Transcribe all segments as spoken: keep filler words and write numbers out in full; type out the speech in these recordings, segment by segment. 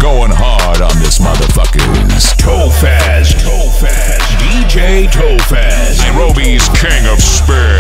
Going hard on this motherfuckers. Tofaz, Tofaz, D J Tofaz, Nairobi's king of spin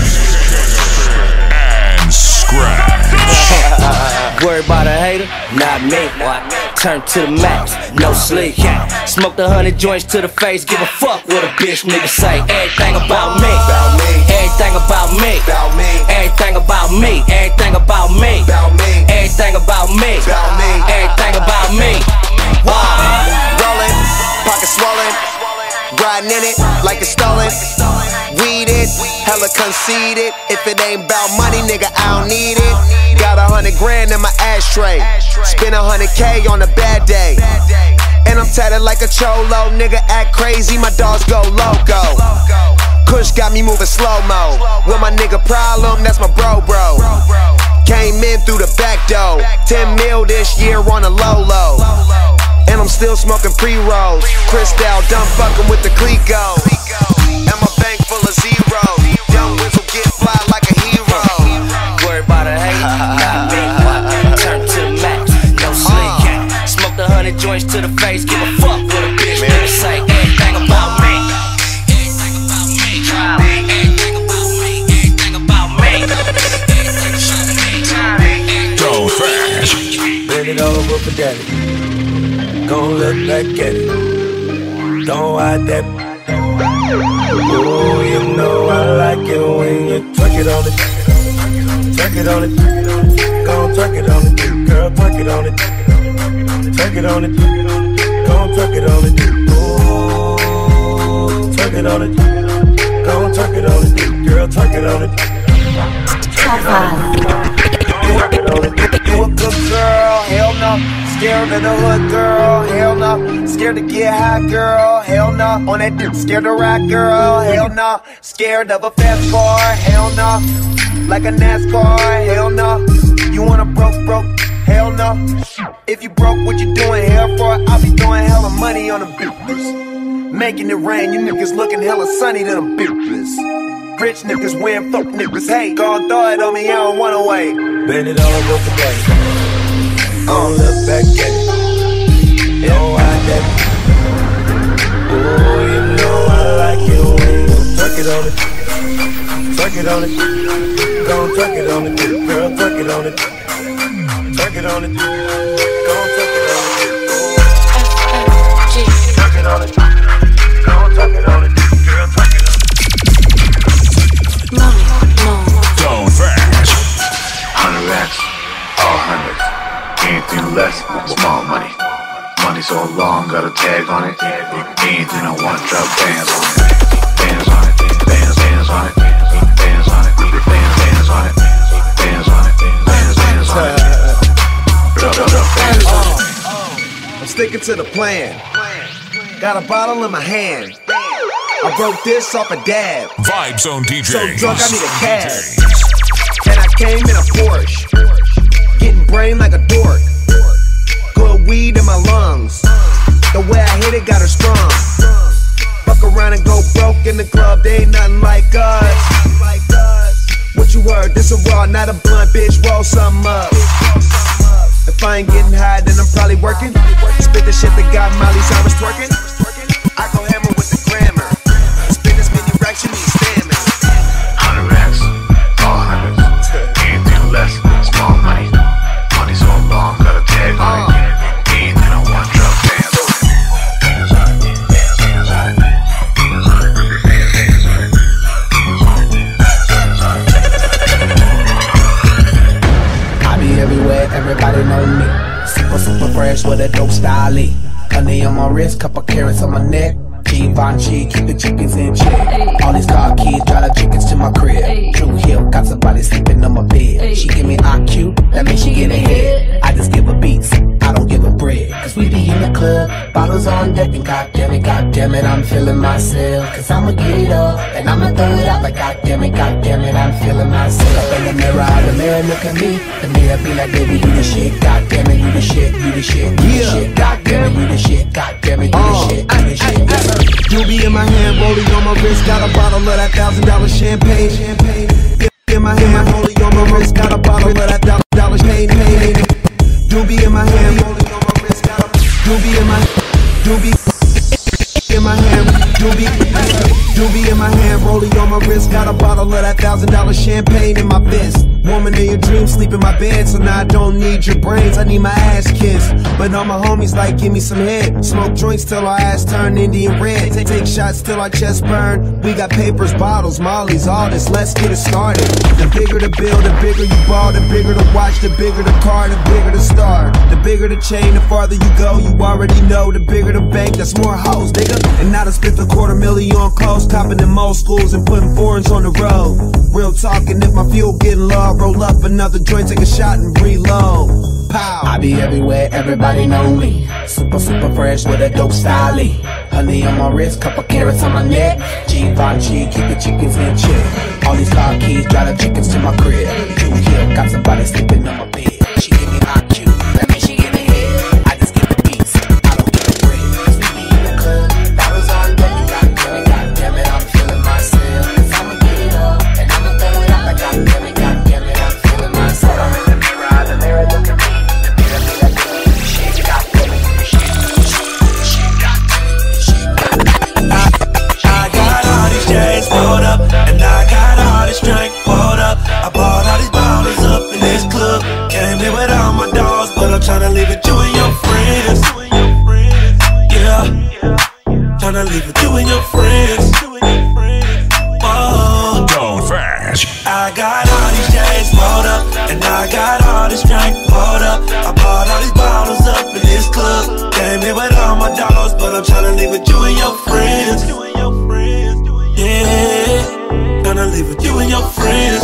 and scratch. Worry about a hater? Not me. Turn to the max, no sleep. Smoke the hundred joints to the face. Give a fuck what a bitch nigga say. Everything about me. Everything about me. Everything about me. Everything about me. Everything about me. Everything about me. Rolling, pocket swollen, riding in it like it's stolen. Weed it, hella conceited. If it ain't about money, nigga, I don't need it. Got a hundred grand in my ashtray. Spend a hundred K on a bad day. And I'm tatted like a cholo. Nigga act crazy, my dogs go loco. Kush got me moving slow-mo. With my nigga problem, that's my bro bro. Came in through the back door. Ten mil this year on a low-low. And I'm still smoking pre-rolls. Cristal done fucking with the Clico. And my bank full of zeros. Young Wizzle get fly like a hero. Worry about a hater? Not me. Turn to the max, no sleep. Smoke the hundred joints to the face. Give a fuck what a bitch nigga say. Everything about me. Everything about me. Everything about me. Don't fast. Bend it over for daddy. Gon' look back at it. Don't hide that. Oh, you know I like it when you twerk it on it. Twerk it on it. Gon' twerk it on it. Girl, twerk it on it. Twerk it on it. Gon' twerk it on it. Oh, twerk it on it. Gon' twerk it on it. Girl, twerk it on it. Twerk it on it. You a good girl, hell no. Scared of the hood, girl, hell no. Scared to get high, girl, hell no. On that dick, scared to ride, girl, hell no. Scared of a fast car, hell no. Like a NASCAR, hell no. You wanna broke, broke, hell no. If you broke, what you doing here for? I'll be throwing hella money on them bitches. Making it rain, you niggas looking hella sunny to them bitches. Rich niggas win, fuck niggas hate. Gon' throw it on me, I don't wanna wait. Bend it over for daddy. Don't look back at it. Don't hide that. Oh, you know I like it when you twerk it on it. Twerk it on it. Gon' twerk it on it. Girl, twerk it on it. Twerk it on it. Gon' twerk it on it. Twerk it on it. Gon' twerk it on it. Girl, twerk it on it. Mommy, no. Don't fast. Hundred racks, all hundreds. Anything less, small money. Money so long, got a tag on it. Anything I want, drop bands on it. Bands on it, bands, bands on it. Bands on it, bands, bands on it. Bands on it, bands, bands on it. Drop, drop, drop bands on it. I'm sticking to the plan. Got a bottle in my hand. I broke this off a dab. Vibe Zone D J. So drunk, I need a cab. And I came in a Porsche. Getting brain like a dork. Good weed in my lungs. The way I hit it got her strong. Fuck around and go broke in the club. They ain't nothing like us. What you heard? This a raw, not a blunt, bitch. Roll something up. If I ain't getting high, then I'm probably working. Spit the shit that got Miley Cyrus twerking. I go hammer with the grammar. Spin this many racks, you need stamina. Hundred racks, all hundreds. Anything less, small money. Money so long, got a tag on it. Anything I want, drop bands on it. Bands on it, bands on it. Bands on it, bands on it. Bands on it. I be everywhere, everybody know me. Super, super fresh with a dope style. Honey on my wrist, couple carrots on my neck. Givenchy, keep the chickens in check. All these car kids drive the chickens to my crib. True Hill, got somebody sleeping on my bed. She give me I Q, that means she get ahead. I just give her beats, I don't give her bread. Cause we be in the club, bottles on deck. And goddamn it, goddamn it, I'm feeling myself. Cause I'ma get it up, and I'ma throw it out. Like goddamn it, goddamn it, I'm feeling myself. Up in the mirror, the mirror look at me. The mirror be like, baby, you the shit. Goddamn it, you the shit, you the shit, you the shit. Goddamn it, you the shit, goddamn it, you the shit, you the shit. You be in my hand, rolling on my wrist. Got a bottle of that thousand dollar champagne. In my hand, rolling on my wrist. Got a bottle of that thousand dollar champagne. Do be in my hand, rolling on my wrist. Got doobie in my, doobie in my hand, doobie, doobie in my hand, rollie on my wrist, got a bottle of that thousand dollar champagne in my fist. Woman in your dreams, sleep in my bed, so now I don't need your brains, I need my ass kissed. But all my homies like, give me some head. Smoke joints till our ass turn Indian red. Take, take shots till our chest burn. We got papers, bottles, mollies, all this, let's get it started. The bigger the bill, the bigger you ball, the bigger the watch, the bigger the car, the bigger the star. The bigger the chain, the farther you go, you already know. The bigger the bank, that's more hoes, nigga. And now I spent a quarter million on clothes, copping in most schools and putting foreigns on the road. Real talking, if my fuel getting low, roll up another joint, take a shot and reload. Pow. I be everywhere, everybody know me. Super, super fresh with a dope style. Honey on my wrist, couple carrots on my neck. Givenchy, keep the chickens in check. All these car keys, drive the chickens to my crib. You here, got somebody sleeping on my bed. She give me I Q, that means she give me head. I just give the beats, I don't give the bread. Cause we be in the club, dollars on deck. Goddamn it, goddamn it, I'm feeling myself. Cause I'ma get it up, and I'ma throw it out. Like goddamn it, goddamn it, I'm feeling myself. I'm in the mirror, the mirror look at me. Hold up, and I got all this drink, hold up. I bought all these bottles up in this club. Came here with all my dogs, but I'm tryna leave it you and your friends. Yeah, tryna leave it you and your friends. Whoa. Don't fast. I got all these chains, hold up, and I got all this drink, hold up. I bought all these bottles up in this club. Came here with all my dogs, but I'm tryna leave it you and your friends. Yeah, gonna leave with you and your friends.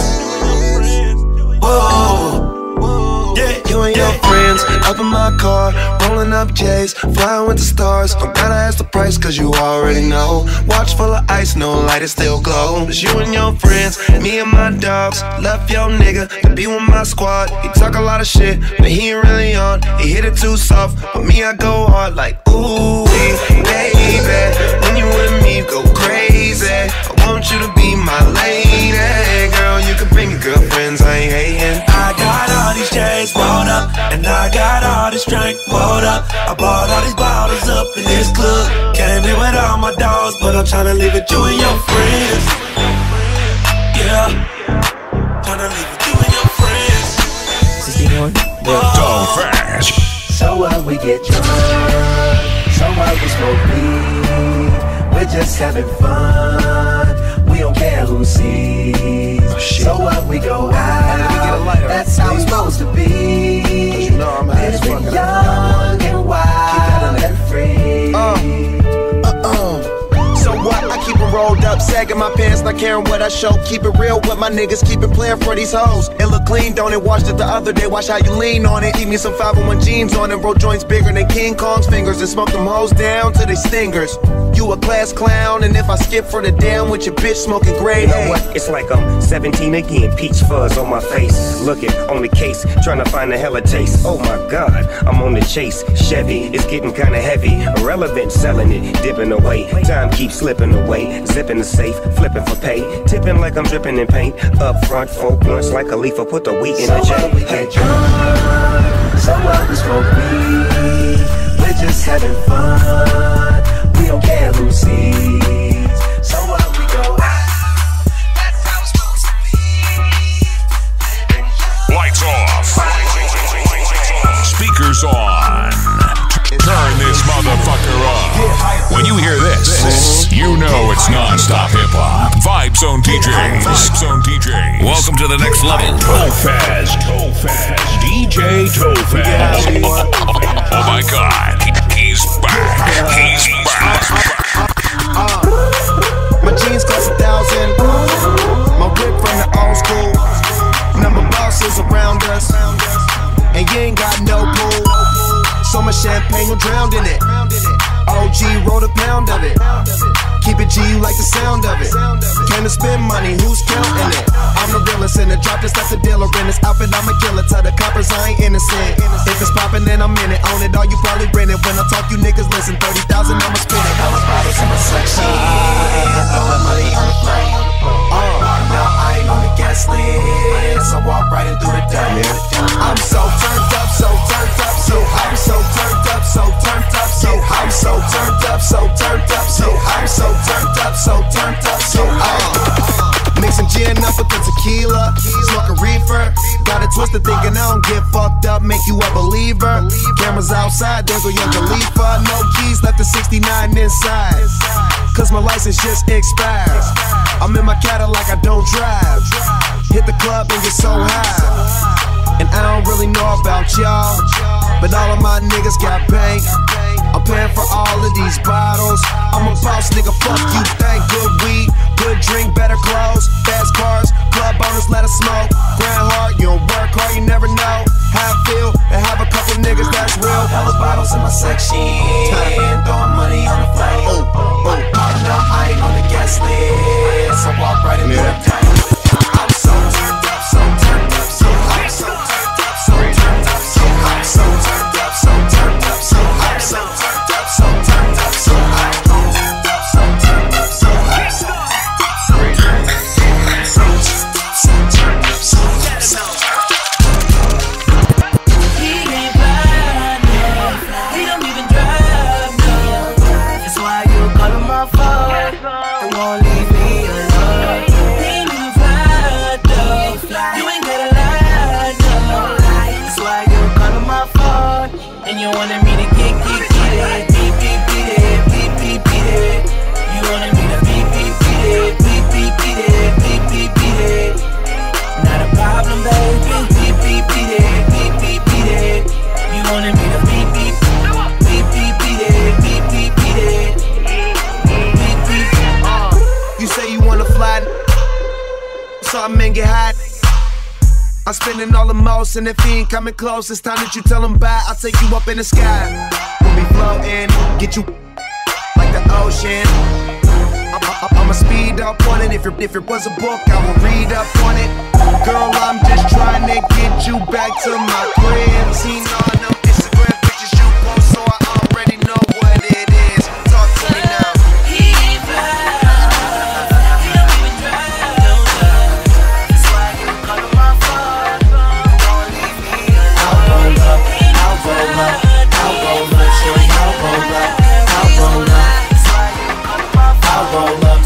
Whoa, yeah, You and yeah. your friends, up in my car, rolling up J's, flying with the stars. Don't gotta ask the price, cause you already know. Watch full of ice, no light, it still glow. It's you and your friends, me and my dogs. Left your nigga to be with my squad. He talk a lot of shit, but he ain't really on. He hit it too soft, but me I go hard like ooh, baby. When you with me, go crazy. I want you to be my lady. Girl, you can bring your girlfriends, I ain't hating. I got all these chains rolled up, and I got all this drink rolled up. I bought all these bottles up in this club. Came here with all my dogs, but I'm tryna leave it you and your friends. Yeah, tryna leave it you and your friends. sixty-one. Don't fast. So what, we get drunk. So what, we smoke weed. We're just having fun. We don't care who sees. Oh, so what, we go out. That's how it's supposed to be. You know I'm living young and wild and free. Uh, uh, uh. So what? I keep it rolled up, sagging my pants, not caring what I show. Keep it real with my niggas, keep it playing for these hoes. It look clean, don't it? Washed it the other day, watch how you lean on it. Eat me some five oh one jeans on it, roll joints bigger than King Kong's fingers, and smoke them hoes down to they stingers. You a class clown, and if I skip for the damn with your bitch smoking gray, you know what? It's like I'm seventeen again, peach fuzz on my face. Looking on the case, trying to find a hella taste. Oh my God, I'm on the chase. Chevy, it's getting kinda heavy. Irrelevant, selling it, dipping away. Time keeps slipping away. Zipping the safe, flipping for pay. Tipping like I'm dripping in paint. Up front, four blunts like a leaf. Put the wheat in so the J. We get drunk, so what, we smoke weed. We're just having fun. We don't care who sees. So what, we go out. That's how it's supposed to be. Lights off. Speakers on. Turn this motherfucker up. When you hear this, you know it's non-stop hip-hop. Vibe Zone D Js. Vibe Zone D Js. Welcome to the next level. Tofaz. Tofaz. D J Tofaz. Oh my God. He's back. He's back. My jeans cost a thousand. My whip from the old school. Number bosses around us, and you ain't got no pool. So much champagne, you're drowned in it. O G wrote a pound of it. Keep it G, you like the sound of it. Came to spend money, who's counting it? I'm the realest in the drop, just like the dealer in this outfit. I'm a killer, tell the coppers I ain't innocent. If it's poppin', then I'm in it. Own it all, you probably rent it. When I talk, you niggas listen. thirty thousand, I'ma spin it. Hella bottles in my section. Throwing money on the plane. Uh, now I ain't on the guest list. I walk right in through the dirt. I'm so turned up, so turned up, so I'm so turned up, so turned up. to thinking I don't get fucked up, make you a believer. Cameras outside, there go Young Khalifa. No keys, left the sixty-nine inside, cause my license just expired. I'm in my Cadillac, I don't drive. Hit the club and get so high. And I don't really know about y'all, but all of my niggas got bank. I'm paying for all of these bottles. I'm a boss, nigga, fuck you think. Good weed, good drink, better clothes, fast cars, club owners, let us smoke. Grind hard, you don't work hard, you never know how I feel to have a couple niggas that's real. Hella bottles in my section, throwing money on the floor. Oh, oh, oh. No, I ain't on the guest list. I walk right into the town. I'm so turned up, so turned up, so I'm so turned up, so turned up, so I'm so turned up, so turned up, so I'm so turned up, so turned up, so I'm turned up, so turned up, so I'm so turned up, so turned up, so I'm so He ain't fly, no. He don't even drive, no. That's why you call him my phone and won't leave me alone. He ain't even fly, no. You ain't gotta lie, no. That's why you call him my phone and you wanted me to get, get, get it, beep, beep, beat it, beep, beep, beat it. You wanted me to beep, beep, beat it, beep, beep, beat it, beep, beep, beat it. Not a problem, baby. Beep, beep, beat it, beep, beep, beat it. You wanted me to beep, beep, beep, beep, beat it, beep, beep, beat it, beep, beep. Uh, you say you wanna fly, so I men get hot. I'm spending all the most, and if he ain't coming close, it's time that you tell him bye. I'll take you up in the sky. We'll be floating, get you like the ocean. I'm, I'm, I'm a speed up on it. If, if it was a book, I will read up on it. Girl, I'm just trying to get you back to my crib. Seen all them Instagram pictures you post, so I already know what it is. Talk to me now. He ain't fly. He don't even drive, no love. That's why you call him my phone. Won't leave me alone. I'll roll up, I'll roll up, I'll roll up, shorty, I'll roll up, I'll roll up, I'll roll up.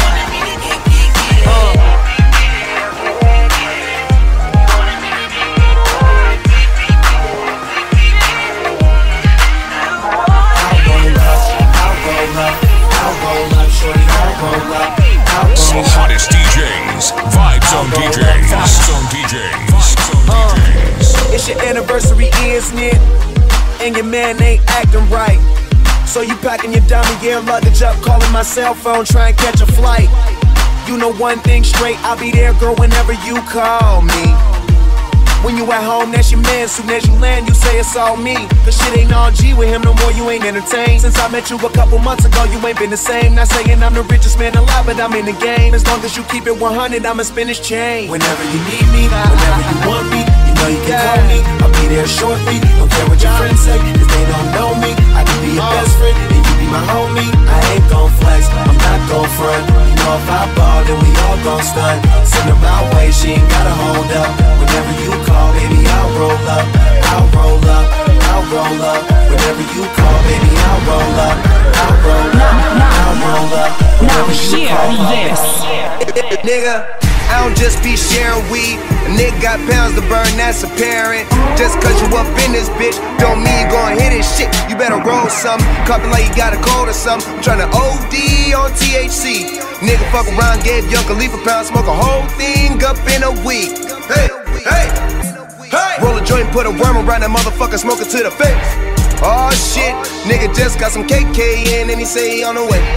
The hottest D Js, Vibe Zone D Js, Vibe Zone D Js, Vibe Zone D Js. It's your anniversary, isn't it? And your man ain't acting right. So you packing your dummy gear luggage up, calling my cell phone, trying to catch a flight. You know one thing straight, I'll be there, girl, whenever you call me. When you at home, that's your man. Soon as you land, you say it's all me. Cause shit ain't on G with him no more, you ain't entertained. Since I met you a couple months ago, you ain't been the same. Not saying I'm the richest man alive, but I'm in the game. As long as you keep it one hundred, I'ma spin this chain. Whenever you need me, whenever you want me, you know you can call me. I'll be there shortly. Don't care what your friends say, cause they don't know me. I can be your best friend, and you be my homie. I ain't gon' flex, I'm not gon' front. You know if I ball, then we all gon' stunt. Send her my way, she ain't gotta hold up. Whenever you call, baby, I'll roll up. I'll roll up, I'll roll up. Whenever you call, baby, I'll roll up. I'll roll up, I'll roll up. Now hear this. Nigga, I don't just be sharing weed. A nigga got pounds to burn, that's apparent. Just cause you up in this bitch, don't mean you gon' hit this shit. You better roll something, cup it like you got a cold or something. I'm tryna O D on T H C. Nigga fuck around, gave Young Khalifa pound, smoke a whole thing up in a week. Hey, hey, hey. Roll a joint, put a worm around that motherfucker, smoke it to the face. Oh shit, nigga just got some K K in and he say he on the way.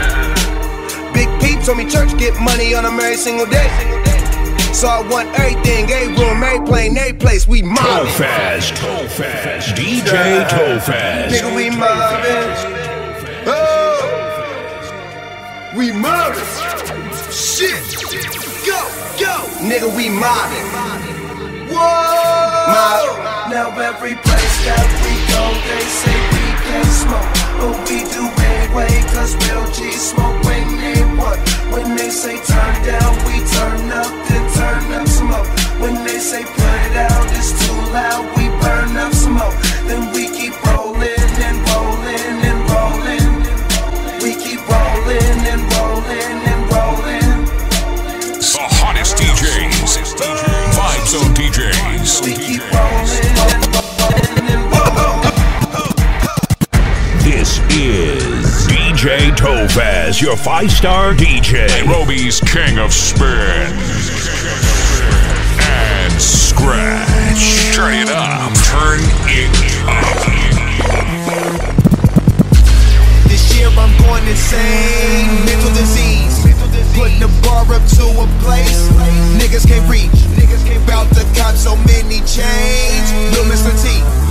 Big Pete told me church get money on them every single day. So I want everything, a room, a plane, a place, we mobbin'. Tofaz, Tofaz, D J Tofaz. Nigga, we mobbin'. Oh, we mobbin'. Shit, go, go. Nigga, we mobbin'. Whoa. Mob. Now every place that we go, they say we can't smoke, but we do anyway, cause real G's smoke when they what? When they say turn down, we turn up, then turn up some more. When they say put it out, it's too loud, we burn up some more. Then we keep rolling and rolling and rolling. We keep rolling and rolling and rolling. The hottest D Js, Vibe Zone D Js. We Tofaz, your five-star D J. Nairobi's king of spin and scratch. Turn it up. Turn it up. This year I'm going insane. Mental disease. Putting the bar up to a place niggas can't reach. Bout to cop so many chains. Lil' Mister T,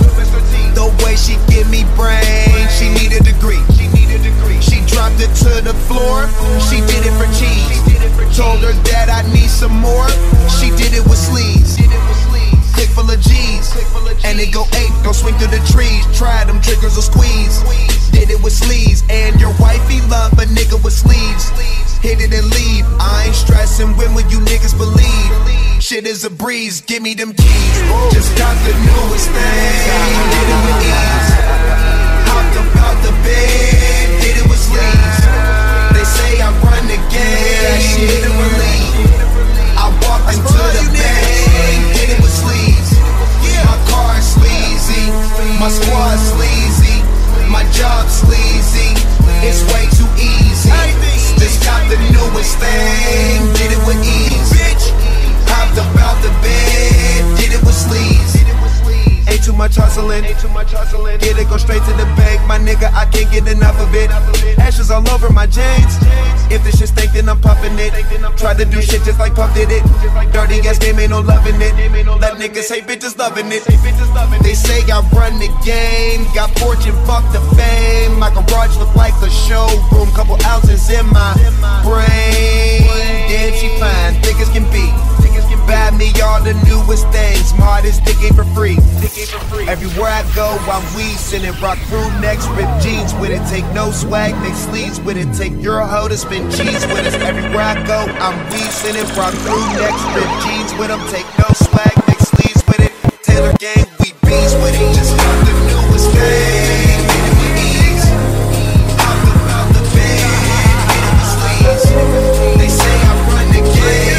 the way she give me brain, she need a degree. She dropped it to the floor. She did it for cheese. Told her that I need some more. She did it with sleeves. Click full of G's, and it go eight, go swing through the trees. Try them triggers or squeeze. Did it with sleeves, and your wifey love a nigga with sleeves. Hit it and leave. I ain't stressing. When will you niggas believe? Shit is a breeze. Give me them keys. Just got the newest thing. Did it with ease. Hopped up out the bed. Did it with sleeves. They say I run the game. Shit it relief. I walked into the bank. Did it with sleeves. My car sleazy. My squad sleazy. My job sleazy. It's way too easy. Just got the newest thing. Did it with ease. Bitch. Hopped up out the bed. Did it with sleeves. Ain't too much hustling. Get it, go straight to the bank. My nigga, I can't get enough of it. Ashes all over my jeans. If this shit stink, then I'm puffing it. Try to do shit just like Puff did it. Dirty ass game, ain't no loving it. Let niggas hate bitches loving it. They say I run the game. Got fortune, fuck the fame. My garage look like a showroom. Couple ounces in my brain. Damn, she fine, thick as can be. Buy me all the newest things. Smartest dick ain't for free. Everywhere I go, I'm weasing it. Rock crew necks, rip jeans with it. Take no swag, make sleeves with it. Take your hoe to spin cheese with us. Everywhere I go, I'm weasing it. Rock crew necks, rip jeans with them. Take no swag, make sleeves with it. Taylor gang, we bees with it. Just got the newest thing. Get it with ease. Hopped up out the bed. Get it with sleeves. They say I run the game.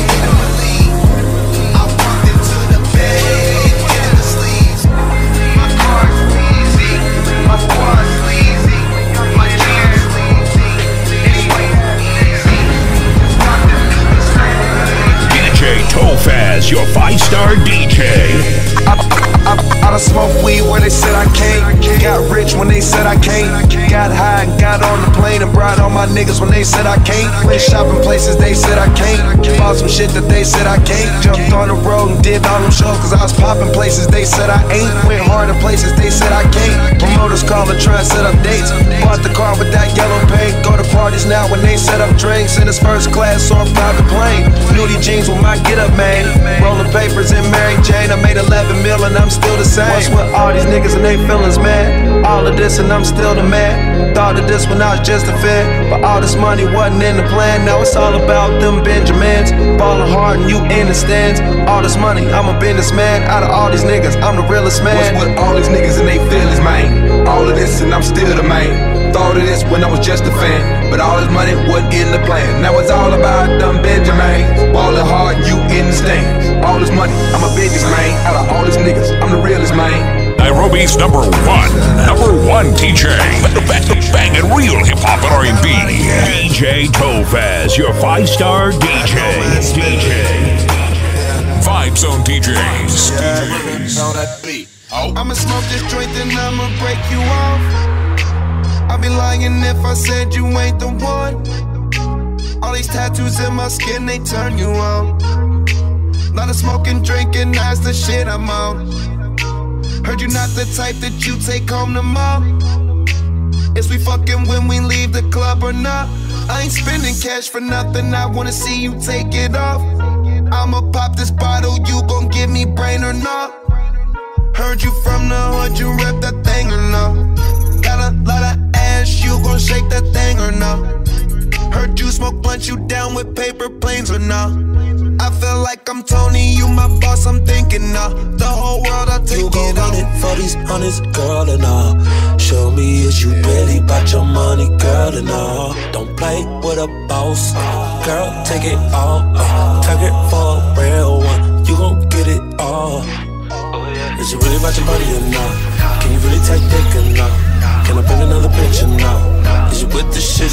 Tofaz, your five-star D J. I, I, I done smoked weed where they said I can't. Got rich when they said I can't. Got high and got on the plane and brought all my niggas when they said I can't. Went shopping places they said I can't. Bought some shit that they said I can't. Jumped on the road and did all them shows cause I was popping places they said I ain't. Went hard in places they said I can't. Promoters calling trying to set up dates. Bought the car with that yellow paint. Go to parties now when they set up drinks. In his first class or a private plane. Nudie jeans with my get up man. Rolling papers in Mary Jane. I made eleven mil and I'm still the same. What's with all these niggas and they feelings, man? All of this and I'm still the man. Thought of this when I was just a fan, but all this money wasn't in the plan. Now it's all about them Benjamins. Ballin' hard and you in the stands. All this money, I'm a businessman. Out of all these niggas, I'm the realest man. What's with all these niggas and they feelings, man? All of this and I'm still the man. Thought of this when I was just a fan, but all this money wasn't in the plan. Now it's all about them Benjamins. Ballin' hard and you in the stands. All this money, I'm a businessman. Out of all these niggas, I'm the realest man. Nairobi's number one, number one D J, banging real hip hop and R and B. D J Tofaz, your five-star D J. D J. Vibe Zone D Js. I'ma smoke this joint and I'ma break you off. I'd be lying if I said you ain't the one. All these tattoos in my skin, they turn you on. Lot of smoking, drinking, that's the shit I'm on. Heard you not the type that you take home to mom. Is we fucking when we leave the club or not? I ain't spending cash for nothing, I wanna see you take it off. I'ma pop this bottle, you gon' give me brain or not? Heard you from the hood, you rep that thing or no? Got a lot of ass, you gon' shake that thing or no? Heard you smoke blunt, you down with paper planes or no? I feel like I'm Tony, you my boss, I'm thinking now. Uh, the whole world, I'll take you it gon' out. run it for these honest, girl, and all. Show me is you really about your money, girl, and all. Don't play with a boss, girl, take it all. Uh, target for a real one, you gon' get it all. Is you really about your money or not? Can you really take dick or not? Can I bring another bitch or not? Is you with the shit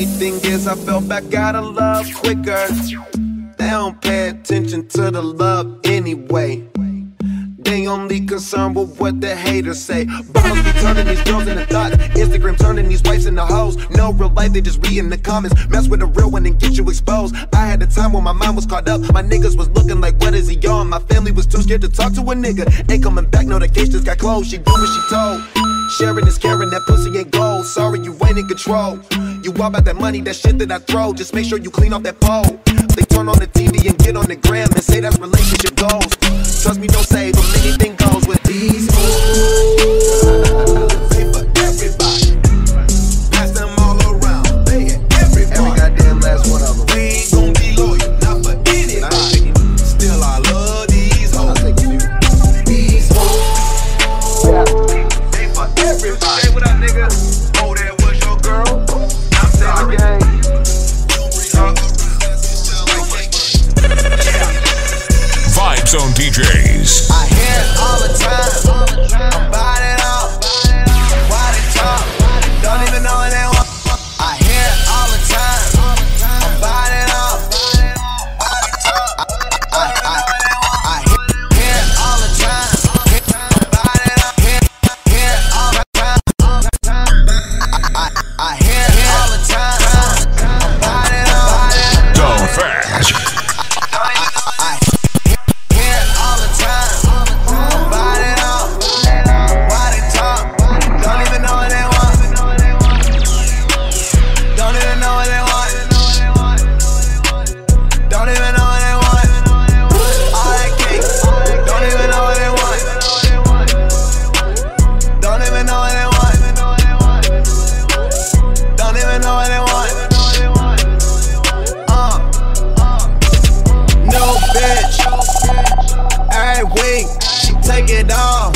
Funny thing is, I fell back out of love quicker. They don't pay attention to the love anyway. They only concerned with what the haters say. Bottles be turning these girls into thoughts. Instagram turning these wives into hoes. No real life, they just read in the comments. Mess with a real one and get you exposed. I had a time when my mind was caught up. My niggas was looking like, what is he on? My family was too scared to talk to a nigga. Ain't coming back, no, the case just got closed. She do what she told. Sharing is caring, that pussy ain't gold. Sorry, you ain't in control. You all about that money, that shit that I throw. Just make sure you clean off that pole. They turn on the T V and get on the gram and say that's relationship goals. Trust me, don't save them, anything goes with these moves. Pay for everybody. Pass them all around. Pay it, everybody. Every goddamn last one of them. We ain't gon' be loyal, not for anybody. Still, I love these hoes. These hoes. Pay for everybody. Say what up, nigga. Oh, that was your girl. I'm sorry. Vibe Zone D Js. I hear it all the time. I'm buying it up. Why they talk? Don't even know what they want. I hear it all the time. I'm buying it up. Why they talk? I, I, I, I hear it all the time. I'm buying it up. Hear, hear it all the time. I, I, I hear it all the time. I'm buying it up. Don't fetch. Take it off,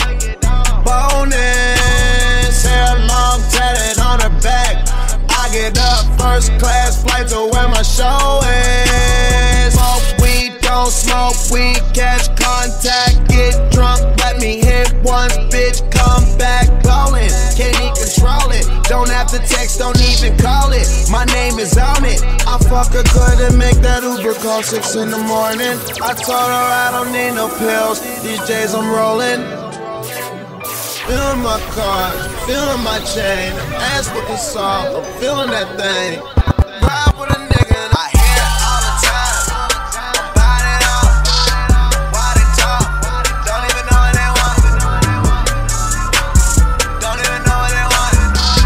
bonus, hair long, tatted on her back. I get up, first class flight to where my show is. Smoke weed, don't smoke weed, catch contact, get drunk, let me hit once, bitch, come back, ballin'. Can't even control it, don't have to text, don't even call it. My name is on it. I fuck her good and make that Uber call six in the morning. I told her I don't need no pills. These days I'm rolling. Feeling my car, feeling my chain. Ass looking soft, I'm feeling that thing. Ride with a nigga and I hear it all the time. I'm buying it up. Why they talk? Don't even know what they want. Don't even know what they want.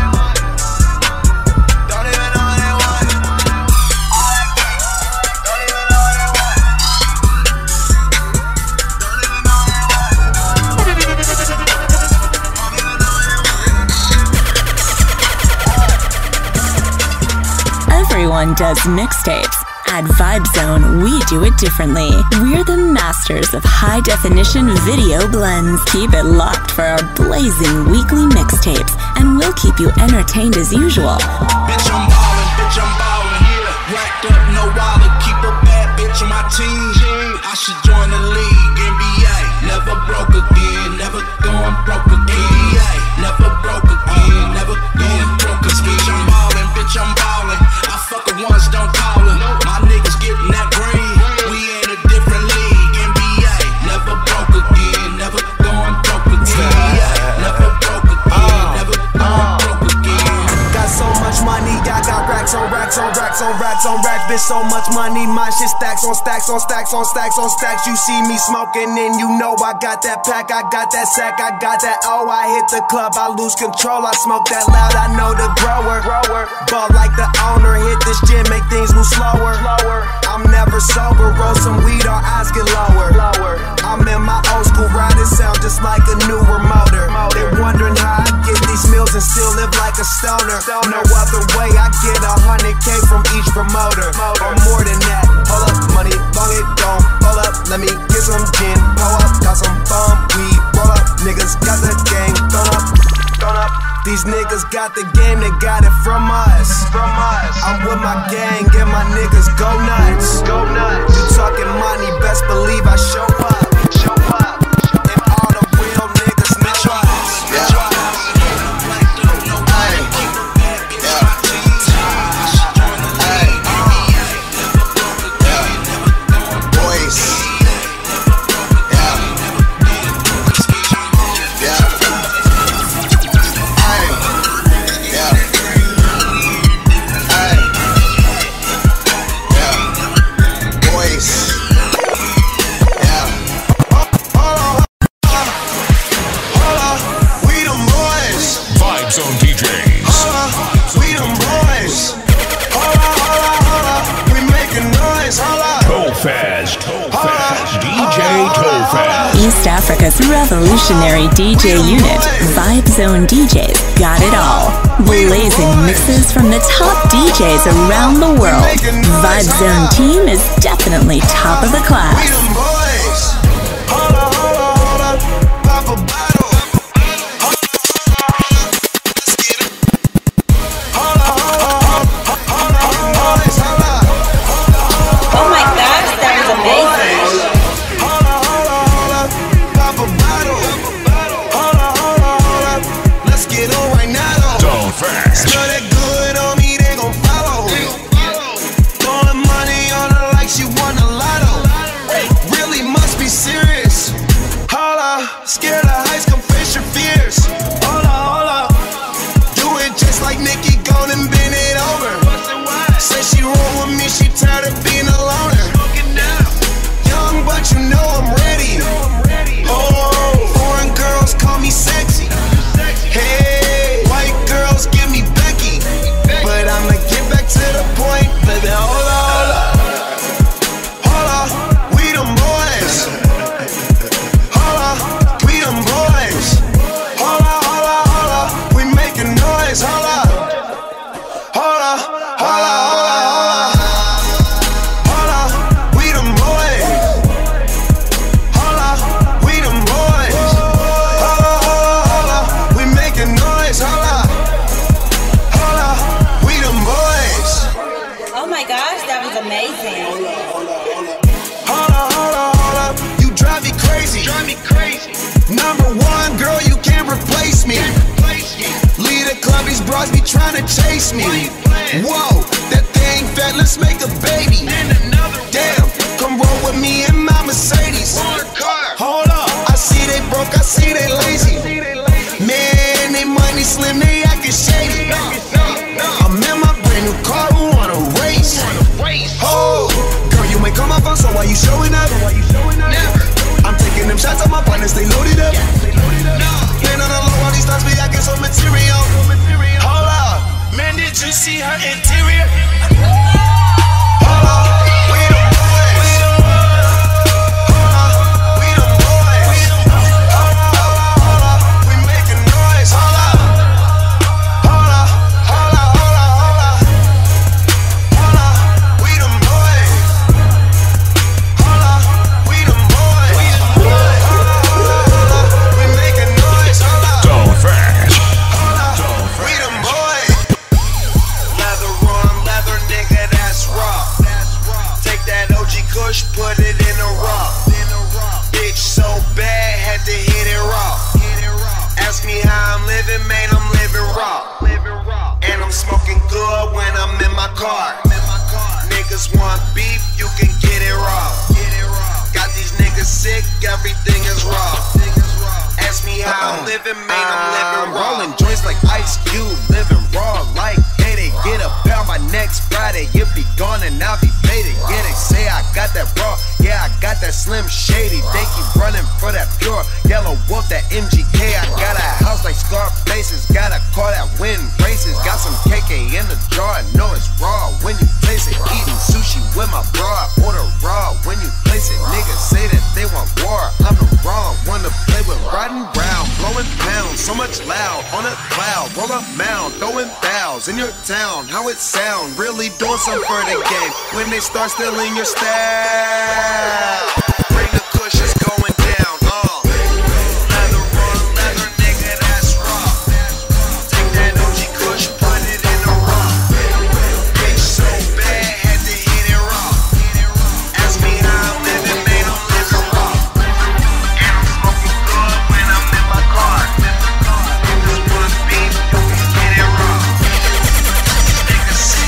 Don't even know what they want. All that cake. Don't even know what they want. Don't even know what they want. Everyone does mixtapes. At Vibe Zone, we do it differently. We're the masters of high-definition video blends. Keep it locked for our blazing weekly mixtapes, and we'll keep you entertained as usual. Bitch, I'm ballin', bitch, I'm ballin'. Yeah. Racked up, no wallet. Keep a bad bitch on my team. I should join the league, N B A. Never broke again, never going broke again. N B A. Never broke again, never going broke again. Bitch, I'm ballin', bitch, I'm ballin'. I fuck her once, don't call her. My niggas getting that green. We in a different league, N B A. Never broke again, never going broke again. Never broke again, never going broke again. Got so much money, I got racks on racks on racks on racks on racks. Bitch, so much money, my shit stacks on stacks on stacks on stacks on stacks. You see me smoking and you know I got that pack, I got that sack, I got that. Oh, I hit the club, I lose control, I smoke that loud, I know the grower. Ball like the owner, hit this gym, make things move slower. I'm never sober, roll some weed, our eyes get lower. I'm in my old school ride, it sound just like a newer motor. They wondering how I get these meals and still live like a stoner. No other way, I get a hundred K from each promoter, or more than that. Hold up, money, long it don't. Hold up, let me get some gin. Pull up, got some bum weed. Roll up, niggas got the gang. Thrown up, thrown up. These niggas got the game, they got it from us. From us. I'm with my gang, and my niggas go nuts. Go nuts. You talking money, best believe I show up. Show up. And all the real niggas know us. Yeah. West Africa's revolutionary D J unit, Vibe Zone D Js, got it all. Blazing mixes from the top D Js around the world. Vibe Zone team is definitely top of the class. Start stealing your style. Bring the kush, it's going down. Uh. Leather run, leather nigga, that's raw. Take that O G kush, put it in a raw. Bitch so bad, had to hit it raw. Ask me how I'm living, man, I'm living raw. And I'm smoking good when I'm in my car. Niggas want beef, you can get it raw. Niggas sick.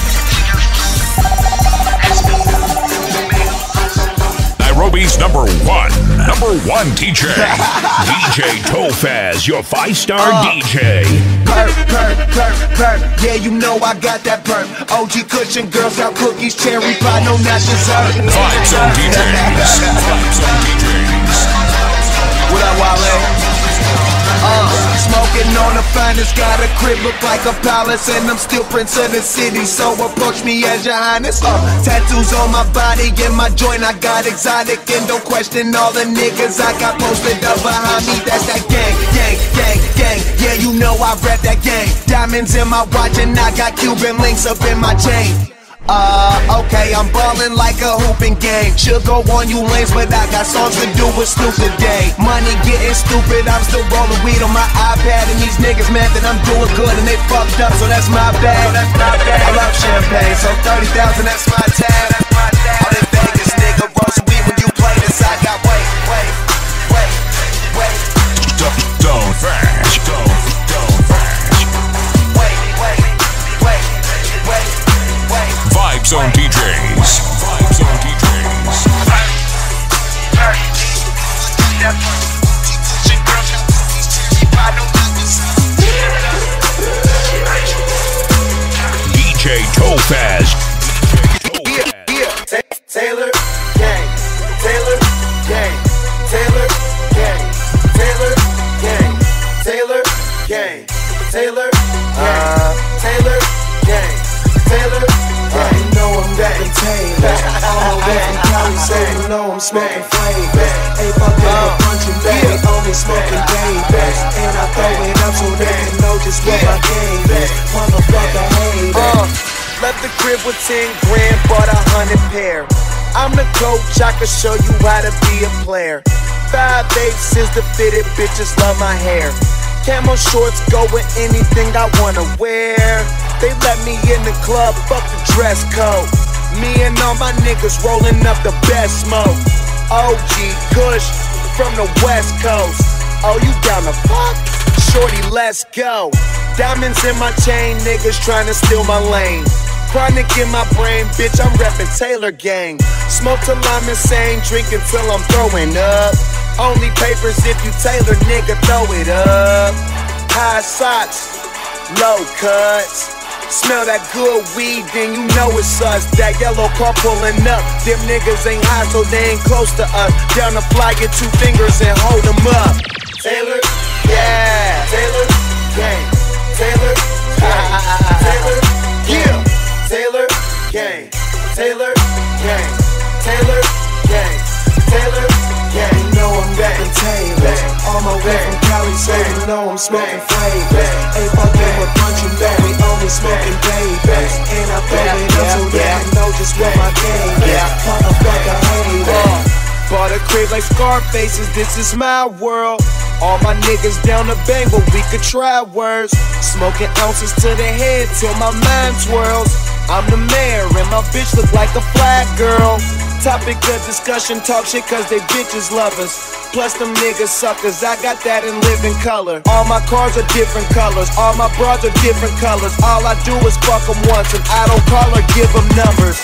Nairobi's number one, number one D J, D J Tofaz, your five-star uh, D J. Perp, perp, perp, perp, yeah, you know I got that perp. O G cushion, Girl Scout cookies, cherry pie, no not dessert. Vibe Zone D Js, Vibe Zone D Js. What up, Wale? Uh. Smoking on the finest, got a crib look like a palace, and I'm still prince of the city, so approach me as your highness. uh, Tattoos on my body, in my joint I got exotic, and don't question all the niggas I got posted up behind me. That's that gang, gang, gang, gang. Yeah, you know I rap that gang. Diamonds in my watch and I got Cuban links up in my chain. Uh, okay, I'm ballin' like a hooping game. Should go on you lanes, but I got songs to do with stupid day. Money getting stupid, I'm still rollin' weed on my iPad, and these niggas mad that I'm doing good and they fucked up, so that's my bad. That's my bad. I love champagne, so thirty thousand, that's my tab. That's my tab. All in Vegas, nigga, roll some weed when you play this. I got wait, wait, wait, wait. Don't, don't flash, don't, don't flash. Wait, wait, wait, wait, wait. Vibe Zone D Js. Vibe Zone D Js. D J Topaz. Yeah, yeah. Ta- Taylor Gang, Taylor Gang, Taylor Gang, Taylor Gang, Taylor Gang, Taylor Gang, Taylor Gang, Taylor Gang. You know I'm rapping Taylor. All the way from Cali, so you know I'm smoking flavors. Ain't fucking a bunch of baby, only smoking babies. And I throw it up so they can know just what my game is. Motherfucker hater. Uh, left the crib with ten grand, bought a hundred pair. I'm the coach, I can show you how to be a player. Five eighths is the fitted, bitches love my hair. Camo shorts go with anything I wanna wear. They let me in the club, fuck the dress code. Me and all my niggas rolling up the best smoke. O G Kush from the West Coast. Oh, you down the fuck? Shorty, let's go. Diamonds in my chain, niggas trying to steal my lane. Chronic in my brain, bitch, I'm reppin' Taylor Gang. Smoke till I'm insane, drink until I'm throwing up. Only papers if you Taylor, nigga, throw it up. High socks, low cuts. Smell that good weed, then you know it's us. That yellow car pulling up. Them niggas ain't high, so they ain't close to us. Down the fly, get two fingers and hold them up. Taylor, yeah. Taylor, gang. Taylor, gang. Taylor, yeah. Taylor, gang. Taylor, gang. Taylor, gang. Taylor, gang. You know I'm rapping Taylor. On my way from Cali, so you know I'm smoking flavors. Ain't fucking with bunch of baby, only smoking babies. And I throw it up so they can know just what my game is. Motherfucker hater. Bought a crib like Scarface's, this is my world. All my niggas down the bang, but we could try words. Smoking ounces to the head till my mind twirls. I'm the mayor and my bitch look like a flag girl. Topic of discussion, talk shit cause they bitches love us. Plus them niggas suckers, I got that in living color. All my cars are different colors, all my bras are different colors. All I do is fuck them once and I don't call or give them numbers.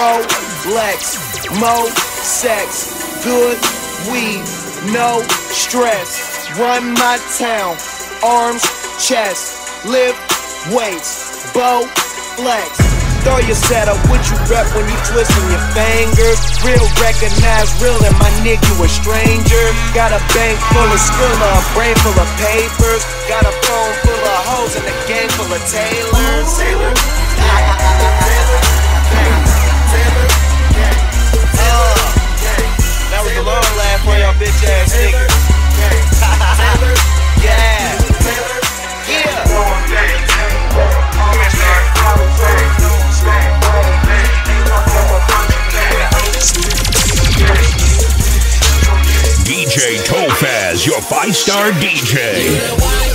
Rolex, mo, sex, good weed, no stress. Run my town, arms, chest, lift weights, bow, flex. Throw your setup, what you rep when you twisting your fingers. Real recognize real and my nigga you a stranger. Got a bank full of skrilla, a brain full of papers. Got a phone full of hoes and a gang full of tailors. Taylor, Taylor, Taylor, uh, that was a long laugh for y'all bitch ass niggas. Taylor, yeah, Taylor, yeah. D J Topaz, your five-star D J.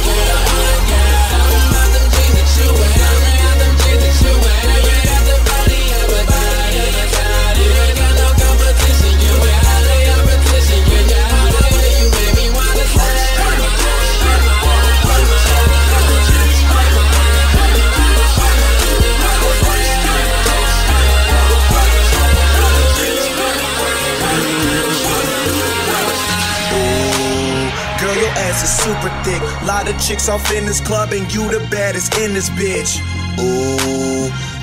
Is super thick, lot of chicks off in this club and you the baddest in this bitch. Ooh,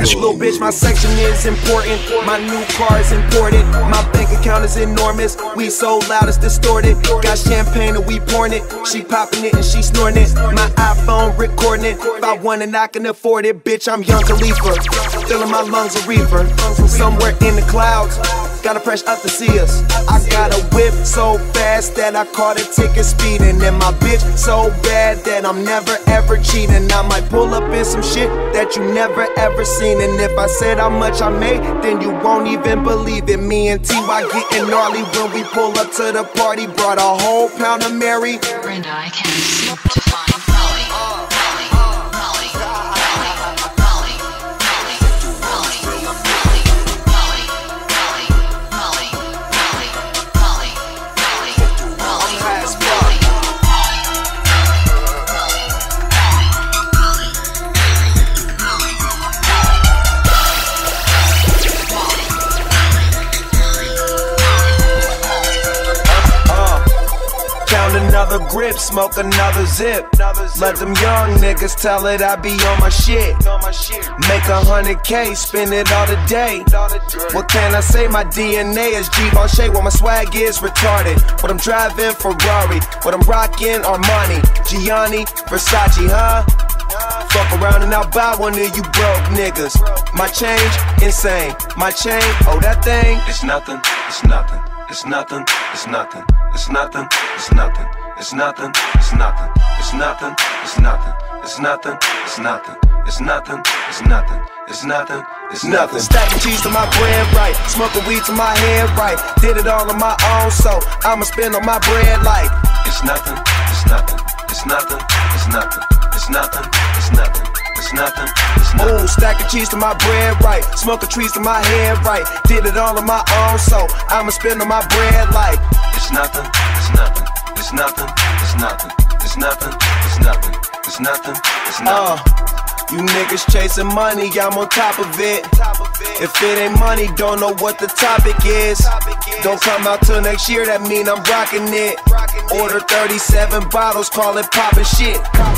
Fast. Little bitch, my section is important. My new car is imported. My bank account is enormous. We so loud it's distorted. Got champagne and we pouring it. She popping it and she snorting it. My iPhone recording it. If I want it, I can afford it. Bitch, I'm Young Khalifa. Filling my lungs a reefer. From somewhere in the clouds. Gotta press up to see us. I got a whip so fast that I caught a ticket speeding. And my bitch so bad that I'm never ever cheating. I might pull up in some shit that you never ever seen. And if I said how much I made, then you won't even believe it. Me and T Y getting gnarly when we pull up to the party. Brought a whole pound of Mary. Brenda, I can't seem to find Molly. Molly, Molly, Molly, Molly, Molly, Molly, Molly, Molly, Molly, Molly, Molly, Molly, Molly, Molly, Molly. Count another grip, smoke another zip. Let them young niggas tell it I be on my shit. Make a hundred K, spend it all day. What can I say? My D N A is Givenchy. While my swag is retarded. But I'm driving Ferrari. What I'm rocking Armani, Gianni, Versace, huh? Fuck around and I'll buy one of you broke niggas. My change, insane. My chain, oh that thing, It's nothing, it's nothing, it's nothing, it's nothing, it's nothing, it's nothing, it's nothing, it's nothing, it's nothing, it's nothing, it's nothing, it's nothing, it's nothing, it's nothing, it's nothing, it's nothing. Stacking cheese to my bread right, smoking weed to my head right. Did it all on my own, so I'ma spend on my bread like It's nothing, it's nothing, it's nothing, it's nothing, it's nothing, it's nothing, it's nothing, it's nothing. Ooh, stacking cheese to my bread right, smoking trees to my head right. Did it all on my own, so I'ma spend on my bread like It's nothing, it's nothing, it's nothing, it's nothing, it's nothing, it's nothing, it's nothing, it's nothing. Uh, you niggas chasing money, I'm on top of it. If it ain't money, don't know what the topic is. Don't come out till next year, that mean I'm rocking it. Order thirty-seven bottles, call it poppin' shit.